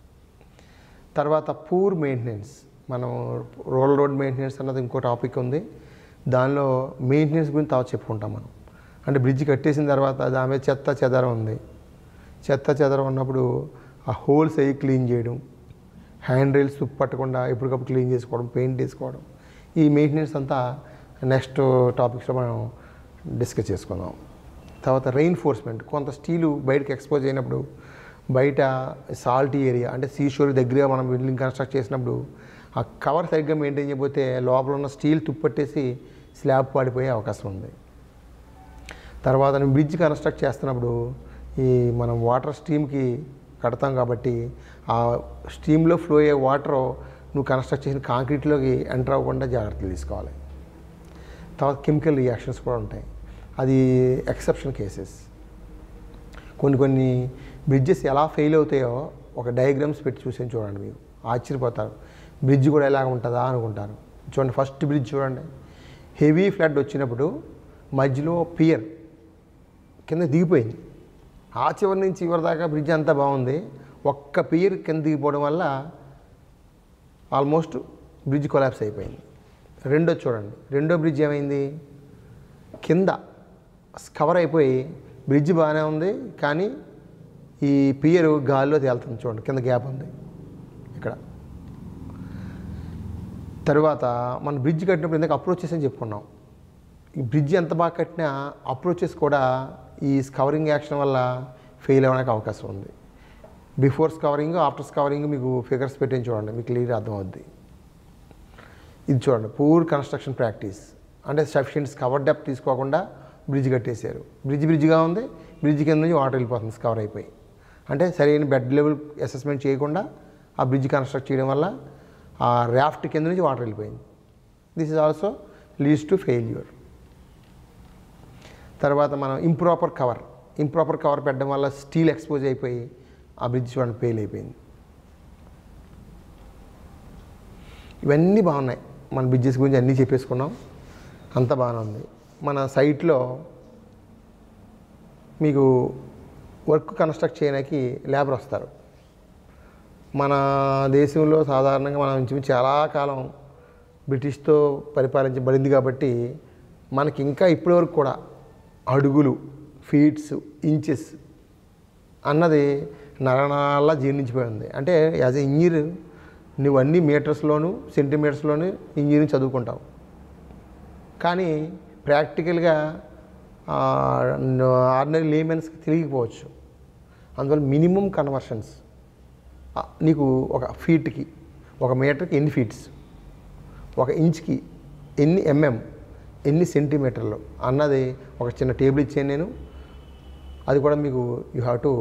తర్వాత పూర్ మెయింటెనెన్స్. మనం రోల్ రోడ్ మెయింటెనెన్స్ అన్నది ఇంకో టాపిక్ ఉంది. దానిలో మెయింటెనెన్స్ గురించి తర్వాత చెప్పుకుంటాం మనం. అంటే బ్రిడ్జ్ కట్టేసిన తర్వాత దాని మీద చెత్త చెదరం ఉంది. చెత్త చెదరం ఉన్నప్పుడు ఆ హోల్స్ అవి క్లీన్ చేయడం, హ్యాండ్ రైల్స్ పట్టకుండా ఎప్పటికప్పుడు క్లీన్ చేసుకోవడం, పెయింట్ వేసుకోవడం, ఈ మెయింటెనెన్స్ అంతా నెక్స్ట్ టాపిక్స్లో మనం డిస్కస్ చేసుకుందాం. తర్వాత రెయిన్ఫోర్స్మెంట్. కొంత స్టీలు బయటకు ఎక్స్పోజ్ అయినప్పుడు బయట సాల్టీ ఏరియా అంటే సీషోర్ దగ్గరగా మనం బిల్డింగ్ కన్స్ట్రక్ట్ చేసినప్పుడు ఆ కవర్ సరిగ్గా మెయింటైన్ చేయకపోతే లోపల ఉన్న స్టీల్ తుప్పట్టేసి స్లాబ్ పడిపోయే అవకాశం ఉంది. తర్వాత బ్రిడ్జ్ కన్స్ట్రక్ట్ చేస్తున్నప్పుడు ఈ మనం వాటర్ స్ట్రీమ్కి కడతాం కాబట్టి ఆ స్ట్రీమ్లో ఫ్లో అయ్యే వాటర్ నువ్వు కన్స్ట్రక్ట్ చేసిన కాంక్రీట్లోకి ఎంటర్ అవ్వకుండా జాగ్రత్తలు తీసుకోవాలి. తర్వాత కెమికల్ రియాక్షన్స్ కూడా ఉంటాయి, అది ఎక్సెప్షన్ కేసెస్. కొన్ని కొన్ని బ్రిడ్జెస్ ఎలా ఫెయిల్ అవుతాయో ఒక డయాగ్రామ్స్ పెట్టి చూసాను చూడండి, మీరు ఆశ్చర్యపోతారు. బ్రిడ్జ్ కూడా ఎలాగ ఉంటుందా అనుకుంటారు. చూడండి, ఫస్ట్ బ్రిడ్జ్ చూడండి, హెవీ ఫ్లడ్ వచ్చినప్పుడు మధ్యలో పియర్ కింద దిగిపోయింది. ఆ చివరి నుంచి చివరి దాకా బ్రిడ్జ్ అంతా బాగుంది, ఒక్క పియర్ కింద దిగిపోవడం వల్ల ఆల్మోస్ట్ బ్రిడ్జ్ కొలాప్స్ అయిపోయింది. రెండో చూడండి, రెండో బ్రిడ్జ్ ఏమైంది, కింద కవర్ అయిపోయి బ్రిడ్జ్ బాగానే ఉంది కానీ ఈ పియర్ గాల్లో తేలుతుంది. చూడండి, కింద గ్యాప్ ఉంది ఇక్కడ. తర్వాత మనం బ్రిడ్జ్ కట్టినప్పుడు ఇందాక అప్రోచెస్ అని చెప్పుకున్నాం. ఈ బ్రిడ్జ్ ఎంత బాగా కట్టినా అప్రోచెస్ కూడా ఈ స్కవరింగ్ యాక్షన్ వల్ల ఫెయిల్ అవ్వడానికి అవకాశం ఉంది. బిఫోర్ స్కవరింగ్ ఆఫ్టర్ స్కవరింగ్ మీకు ఫిగర్స్ పెట్టి చూడండి, మీకు క్లియర్ అర్థమవుద్ది. ఇది చూడండి, పూర్ కన్స్ట్రక్షన్ ప్రాక్టీస్ అంటే సఫిషియెంట్ కవర్ డెప్త్ తీసుకోకుండా బ్రిడ్జ్ కట్టేశారు. బ్రిడ్జ్ బ్రిడ్జ్గా ఉంది, బ్రిడ్జ్ కింద నుంచి వాటర్ వెళ్ళిపోతుంది కవర్ అయిపోయి. అంటే సరైన బెడ్ లెవెల్ అసెస్మెంట్ చేయకుండా ఆ బ్రిడ్జ్ కన్స్ట్రక్ట్ చేయడం వల్ల ఆ రాఫ్ట్ కింద నుంచి వాటర్ వెళ్ళిపోయింది. This is also leads to failure. తర్వాత మనం ఇంప్రాపర్ కవర్ ఇంప్రాపర్ కవర్ పెట్టడం వల్ల స్టీల్ ఎక్స్పోజ్ అయిపోయి ఆ బ్రిడ్జ్ చూడండి ఫెయిల్ అయిపోయింది. ఇవన్నీ బాగున్నాయి, మన బ్రిడ్జెస్ గురించి అన్నీ చెప్పేసుకున్నాం, అంతా బాగానే ఉంది. మన సైట్లో మీకు వర్క్ కన్స్ట్రక్ట్ చేయడానికి లేబర్ వస్తారు. మన దేశంలో సాధారణంగా మనం ఇంచుమించు చాలా కాలం బ్రిటిష్తో పరిపాలించబడింది కాబట్టి మనకి ఇంకా ఇప్పటివరకు కూడా అడుగులు, ఫీట్స్, ఇంచెస్ అన్నది నరనాలా జీర్ణించిపోయి ఉంది. అంటే యాజ్ ఎ ఇంజనీర్ నువ్వు అన్ని మీటర్స్లోను సెంటీమీటర్స్లోను ఇంజనీరింగ్ చదువుకుంటావు, కానీ ప్రాక్టికల్గా ఆర్డినరీ లేమెన్స్కి తెలియకపోవచ్చు. అందువల్ల మినిమం కన్వర్షన్స్ నీకు ఒక ఫీట్కి ఒక మీటర్కి ఎన్ని ఫీట్స్, ఒక ఇంచ్కి ఎన్ని ఎంఎం, ఎన్ని సెంటీమీటర్లు అన్నది ఒక చిన్న టేబుల్ ఇచ్చాను నేను. అది కూడా మీకు యూ హ్యావ్ టు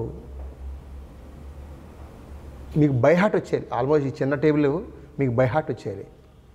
మీకు బై హార్ట్ వచ్చేయాలి. ఆల్మోస్ట్ ఈ చిన్న టేబుల్ మీకు బై హార్ట్ వచ్చేయాలి.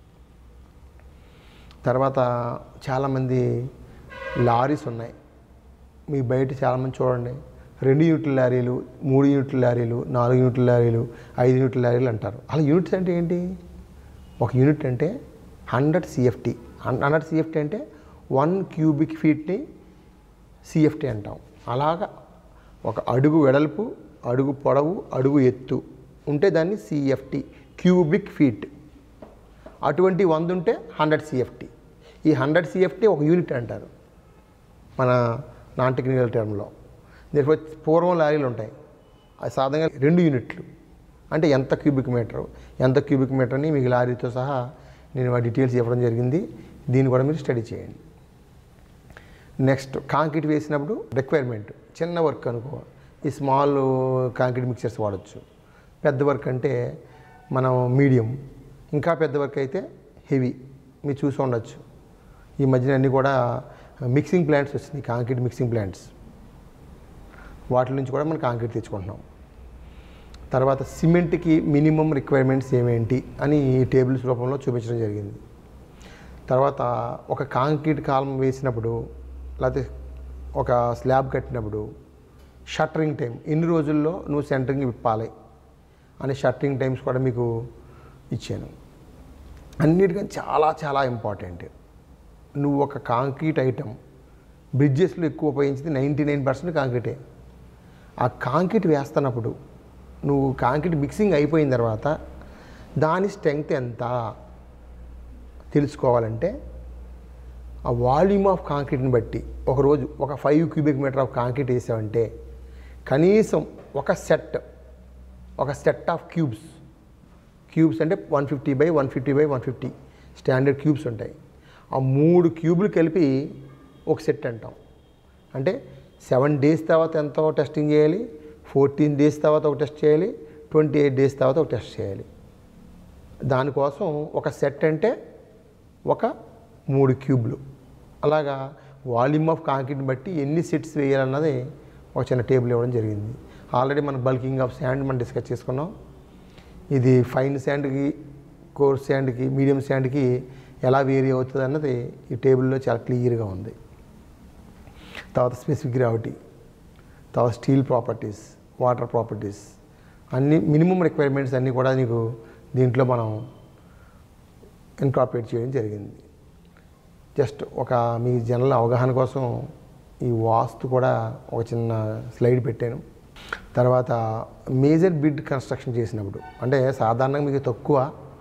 తర్వాత చాలామంది లారీస్ ఉన్నాయి మీకు బయట, చాలామంది చూడండి రెండు యూనిట్ల లారీలు, మూడు యూనిట్ల లారీలు, నాలుగు యూనిట్ల లారీలు, ఐదు యూనిట్ల లారీలు అంటారు. అలా యూనిట్స్ అంటే ఏంటి? ఒక యూనిట్ అంటే హండ్రెడ్ సిఎఫ్టీ. హండ్రెడ్ సిఎఫ్టీ అంటే వన్ క్యూబిక్ ఫీట్ని సిఎఫ్టీ అంటాం. అలాగా ఒక అడుగు వెడల్పు, అడుగు పొడవు, అడుగు ఎత్తు ఉంటే దాన్ని సిఎఫ్టీ, క్యూబిక్ ఫీట్. అటువంటి వంద ఉంటే హండ్రెడ్ సిఎఫ్టీ. ఈ హండ్రెడ్ సిఎఫ్టీ ఒక యూనిట్ అంటారు మన నాన్ టెక్నికల్ టర్మ్లో. దీనిపై పూర్వం లారీలు ఉంటాయి, అది సాధారణంగా రెండు యూనిట్లు అంటే ఎంత క్యూబిక్ మీటరు, ఎంత క్యూబిక్ మీటర్ని మీకు లారీతో సహా నేను ఆ డీటెయిల్స్ చెప్పడం జరిగింది. దీన్ని కూడా మీరు స్టడీ చేయండి. నెక్స్ట్ కాంక్రీట్ వేసినప్పుడు రిక్వైర్మెంట్, చిన్న వర్క్ అనుకో ఈ స్మాల్ కాంక్రీట్ మిక్చర్స్ వాడచ్చు. పెద్ద వర్క్ అంటే మనం మీడియం, ఇంకా పెద్ద వర్క్ అయితే హెవీ. మీరు చూసి ఉండొచ్చు ఈ మధ్యన అన్నీ కూడా మిక్సింగ్ ప్లాంట్స్ వచ్చినాయి, కాంక్రీట్ మిక్సింగ్ ప్లాంట్స్. వాటి నుంచి కూడా మనం కాంక్రీట్ తెచ్చుకుంటున్నాం. తర్వాత సిమెంట్కి మినిమం రిక్వైర్మెంట్స్ ఏమేంటి అని టేబుల్స్ రూపంలో చూపించడం జరిగింది. తర్వాత ఒక కాంక్రీట్ కాలం వేసినప్పుడు లేకపోతే ఒక స్లాబ్ కట్టినప్పుడు షట్టరింగ్ టైం, ఎన్ని రోజుల్లో నువ్వు సెంటరింగ్ విప్పాలి అనే షట్టరింగ్ టైమ్స్ కూడా మీకు ఇచ్చాను. అన్నిటికన్నా చాలా చాలా ఇంపార్టెంట్, నువ్వు ఒక కాంక్రీట్ ఐటమ్ బ్రిడ్జెస్లో ఎక్కువ ఉపయోగించింది నైంటీ నైన్ పర్సెంట్ కాంక్రీటే. ఆ కాంక్రీట్ వేస్తున్నప్పుడు నువ్వు కాంక్రీట్ మిక్సింగ్ అయిపోయిన తర్వాత దాని స్ట్రెంగ్త్ ఎంత తెలుసుకోవాలంటే ఆ వాల్యూమ్ ఆఫ్ కాంక్రీట్ని బట్టి ఒకరోజు ఒక five cubic metre of concrete వేసావంటే కనీసం ఒక సెట్ ఒక సెట్ ఆఫ్ క్యూబ్స్ క్యూబ్స్ అంటే one fifty by one fifty by one fifty standard cubes ఉంటాయి. ఆ మూడు క్యూబులు కలిపి ఒక సెట్ అంటాం. అంటే సెవెన్ డేస్ తర్వాత ఎంతో టెస్టింగ్ చేయాలి, ఫోర్టీన్ డేస్ తర్వాత ఒక టెస్ట్ చేయాలి, ట్వంటీ ఎయిట్ డేస్ తర్వాత ఒక టెస్ట్ చేయాలి. దానికోసం ఒక సెట్ అంటే ఒక మూడు క్యూబ్లు, అలాగా వాల్యూమ్ ఆఫ్ కాంక్రీట్ని బట్టి ఎన్ని సెట్స్ వేయాలన్నది ఒక చిన్న టేబుల్ ఇవ్వడం జరిగింది. ఆల్రెడీ మనం బల్కింగ్ ఆఫ్ శాండ్ మనం డిస్కస్ చేసుకున్నాం. ఇది ఫైన్ శాండ్కి, కోర్స్ శాండ్కి, మీడియం శాండ్కి ఎలా వేరీ అవుతుంది అన్నది ఈ టేబుల్లో చాలా క్లియర్గా ఉంది. తర్వాత స్పెసిఫిక్ గ్రావిటీ, తర్వాత స్టీల్ ప్రాపర్టీస్, వాటర్ ప్రాపర్టీస్, అన్ని మినిమం రిక్వైర్మెంట్స్ అన్నీ కూడా నీకు దీంట్లో మనం ఇన్కార్పొరేట్ చేయడం జరిగింది. జస్ట్ ఒక మీ జనరల్ అవగాహన కోసం ఈ వాస్తు కూడా ఒక చిన్న స్లైడ్ పెట్టాను. తర్వాత మేజర్ బిడ్ కన్స్ట్రక్షన్ చేసినప్పుడు, అంటే సాధారణంగా మీకు తక్కువ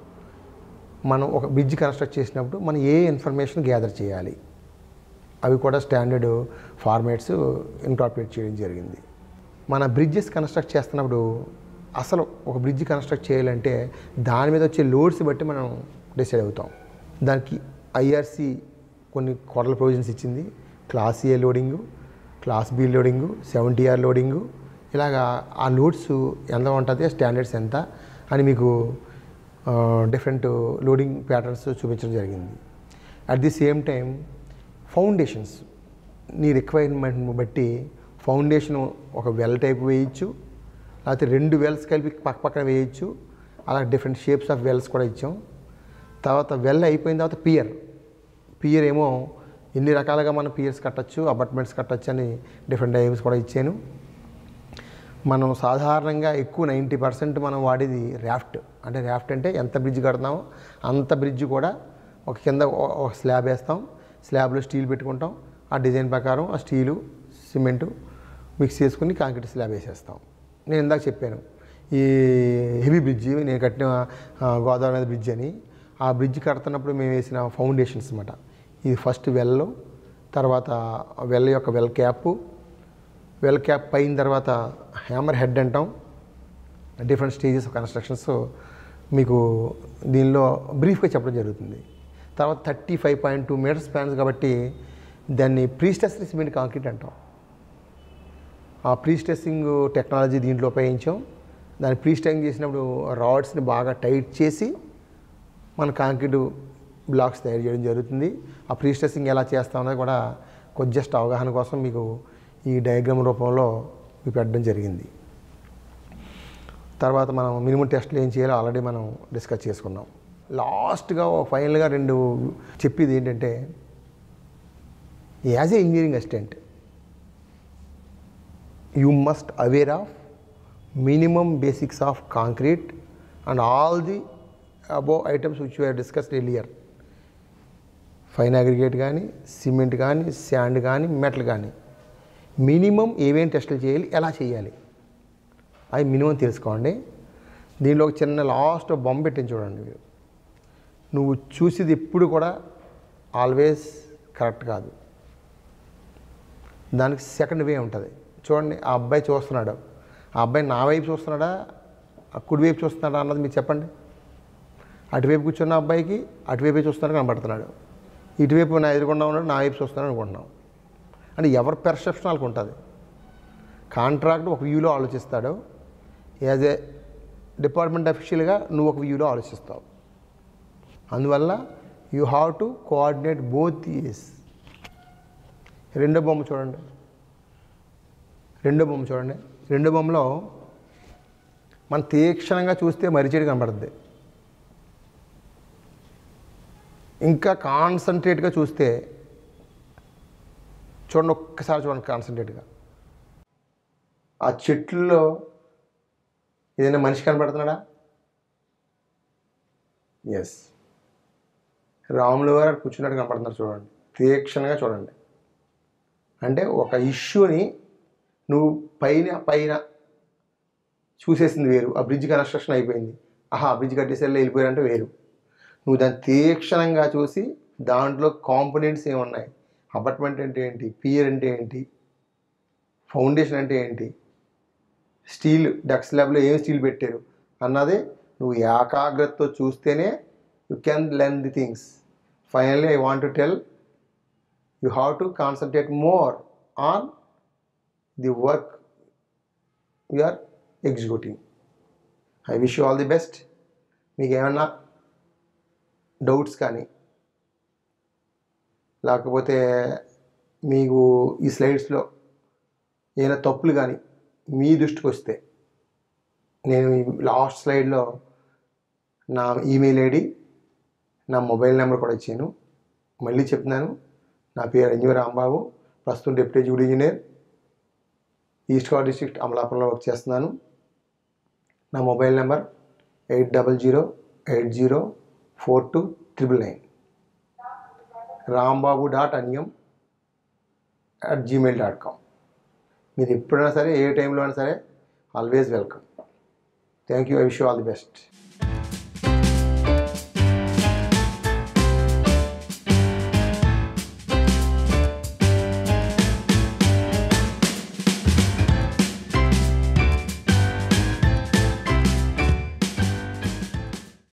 మనం ఒక బ్రిడ్జ్ కన్స్ట్రక్ట్ చేసినప్పుడు మనం ఏ ఇన్ఫర్మేషన్ గ్యాదర్ చేయాలి, అవి కూడా స్టాండర్డ్ ఫార్మాట్స్ ఇన్కార్పొరేట్ చేయడం జరిగింది. మన బ్రిడ్జెస్ కన్స్ట్రక్ట్ చేస్తున్నప్పుడు అసలు ఒక బ్రిడ్జ్ కన్స్ట్రక్ట్ చేయాలంటే దాని మీద వచ్చే లోడ్స్ బట్టి మనం డిసైడ్ అవుతాం. దానికి ఐఆర్సి కొన్ని కోడల ప్రొవిజన్స్ ఇచ్చింది. Class A loading, class B loading, seventy R loading, ఇలాగా ఆ లోడ్స్ ఎంత ఉంటుంది, స్టాండర్డ్స్ ఎంత అని మీకు డిఫరెంట్ లోడింగ్ ప్యాటర్న్స్ చూపించడం జరిగింది. At the same time foundations నీ రిక్వైర్మెంట్ని బట్టి ఫౌండేషన్ ఒక వెల్ టైప్ వేయచ్చు, లేకపోతే రెండు వెల్స్ కలిపి పక్క పక్కన వేయచ్చు. అలా డిఫరెంట్ షేప్స్ ఆఫ్ వెల్స్ కూడా ఇచ్చాం. తర్వాత వెల్ అయిపోయిన తర్వాత పియర్ పియర్ ఏమో ఎన్ని రకాలుగా మనం పియర్స్ కట్టచ్చు, అపార్ట్మెంట్స్ కట్టచ్చు అని డిఫరెంట్ టైప్స్ కూడా ఇచ్చాను. మనం సాధారణంగా ఎక్కువ నైంటీ పర్సెంట్ మనం వాడేది ర్యాఫ్ట్. అంటే ర్యాఫ్ట్ అంటే ఎంత బ్రిడ్జ్ కడతామో అంత బ్రిడ్జ్ కూడా ఒక కింద ఒక స్లాబ్ వేస్తాం, స్లాబ్లో స్టీల్ పెట్టుకుంటాం, ఆ డిజైన్ ప్రకారం ఆ స్టీలు సిమెంటు మిక్స్ చేసుకుని కాంక్రీట్ స్లాబ్ వేసేస్తాం. నేను ఇందాక చెప్పాను ఈ హెవీ బ్రిడ్జ్ నేను కట్టిన గోదావరి మీద బ్రిడ్జ్ అని, ఆ బ్రిడ్జ్ కడుతున్నప్పుడు మేము వేసిన ఫౌండేషన్స్ అన్నమాట. ఇది ఫస్ట్ వెల్, తర్వాత వెల్ యొక్క వెల్ క్యాప్, వెల్ క్యాప్ పైన తర్వాత హ్యామర్ హెడ్ అంటాం. డిఫరెంట్ స్టేజెస్ ఆఫ్ కన్స్ట్రక్షన్స్ మీకు దీనిలో బ్రీఫ్గా చెప్పడం జరుగుతుంది. తర్వాత thirty five point two metres spans కాబట్టి దాన్ని ప్రీస్ట్రెస్డ్ సిమెంట్ కాంక్రీట్ అంటాం. ఆ ప్రీస్ట్రెస్సింగ్ టెక్నాలజీ దీంట్లో ఉపయోగించాం. దాన్ని ప్రీస్ట్రెసింగ్ చేసినప్పుడు రాడ్స్ని బాగా టైట్ చేసి మన కాంక్రీట్ బ్లాక్స్ తయారు చేయడం జరుగుతుంది. ఆ ప్రీస్ట్రెస్సింగ్ ఎలా చేస్తామనేది కూడా కొంచెం జస్ట్ అవగాహన కోసం మీకు ఈ డయాగ్రామ్ రూపంలో మీకు పెట్టడం జరిగింది. తర్వాత మనం మినిమం టెస్ట్లు ఏం చేయాలో ఆల్రెడీ మనం డిస్కస్ చేసుకున్నాం. లాస్ట్గా ఫైనల్గా రెండు చెప్పేది ఏంటంటే, as a engineering assistant you must aware of minimum basics of concrete and all the above items which you have discussed earlier. Fine aggregate కానీ, సిమెంట్ కానీ, శాండ్ కానీ, మెటల్ కానీ మినిమం ఏమేం టెస్టులు చేయాలి, ఎలా చేయాలి అవి మినిమం తెలుసుకోండి. దీనిలో ఒక చిన్న లాస్ట్ బొమ్మ పెట్టింది చూడండి. మీరు నువ్వు చూసేది ఎప్పుడు కూడా ఆల్వేస్ కరెక్ట్ కాదు, దానికి సెకండ్ వే ఉంటుంది. చూడండి, ఆ అబ్బాయి చూస్తున్నాడు, ఆ అబ్బాయి నా వైపు చూస్తున్నాడా, ఆ కుడివైపు చూస్తున్నాడా అన్నది మీరు చెప్పండి. అటువైపు కూర్చున్న అబ్బాయికి అటువైపే చూస్తున్నాడు కనబడుతున్నాడు, ఇటువైపు నా ఎదురుకుండా ఉన్నాడు నా వైపు చూస్తున్నాడు అనుకుంటున్నాం. అంటే ఎవరి పెర్సెప్షన్ వాళ్ళకి ఉంటుంది. కాంట్రాక్ట్ ఒక వ్యూలో ఆలోచిస్తాడు, యాజ్ ఏ డిపార్ట్మెంట్ అఫీషియల్గా నువ్వు ఒక వ్యూలో ఆలోచిస్తావు. అందువల్ల you have to coordinate both is. రెండో బొమ్మ చూడండి, రెండో బొమ్మ చూడండి. రెండో బొమ్మలో మనం తీక్షణంగా చూస్తే మరిచేడు కనబడుతుంది. ఇంకా కాన్సన్ట్రేట్గా చూస్తే చూడండి, ఒక్కసారి చూడండి కాన్సన్ట్రేట్గా. ఆ చెట్లలో ఏదైనా మనిషి కనబడుతున్నాడా? ఎస్, రాములు గారు కూర్చున్నట్టు కనపడుతున్నారు. చూడండి, తీక్షణంగా చూడండి. అంటే ఒక ఇష్యూని నువ్వు పైన పైన చూసేసింది వేరు, ఆ బ్రిడ్జ్ కన్స్ట్రక్షన్ అయిపోయింది, ఆహా బ్రిడ్జ్ కట్టేసరి వెళ్ళిపోయారంటే వేరు. నువ్వు దాన్ని తీక్షణంగా చూసి దాంట్లో కాంపోనెంట్స్ ఏమున్నాయి, అపార్ట్మెంట్ అంటే ఏంటి, పియర్ అంటే ఏంటి, ఫౌండేషన్ అంటే ఏంటి, స్టీల్ డక్ స్లాబ్లో ఏం స్టీల్ పెట్టారు అన్నది నువ్వు ఏకాగ్రతతో చూస్తేనే you can learn the things. Finally I want to tell you have to concentrate more on the work you are executing. I wish you all the best. మీకు ఏమన్నా డౌట్స్ కానీ లేకపోతే మీకు ఈ స్లైడ్స్లో ఏదైనా తప్పులు కానీ మీ దృష్టికి వస్తే నేను లాస్ట్ స్లైడ్లో నా ఈమెయిల్ ఐడి నా మొబైల్ నెంబర్ కూడా ఇచ్చాను. మళ్ళీ చెప్తున్నాను, నా పేరు ఎన్జి రాంబాబు, ప్రస్తుతం deputy executive engineer, east Godavari district అమలాపురంలో వర్క్ చేస్తున్నాను. నా mobile number eight double zero eight zero four two triple nine. Rambabu dot Anyam at Gmail dot com. మీరు ఎప్పుడైనా సరే, ఏ టైంలో అయినా సరే, always welcome. Thank you. I wish you all the best.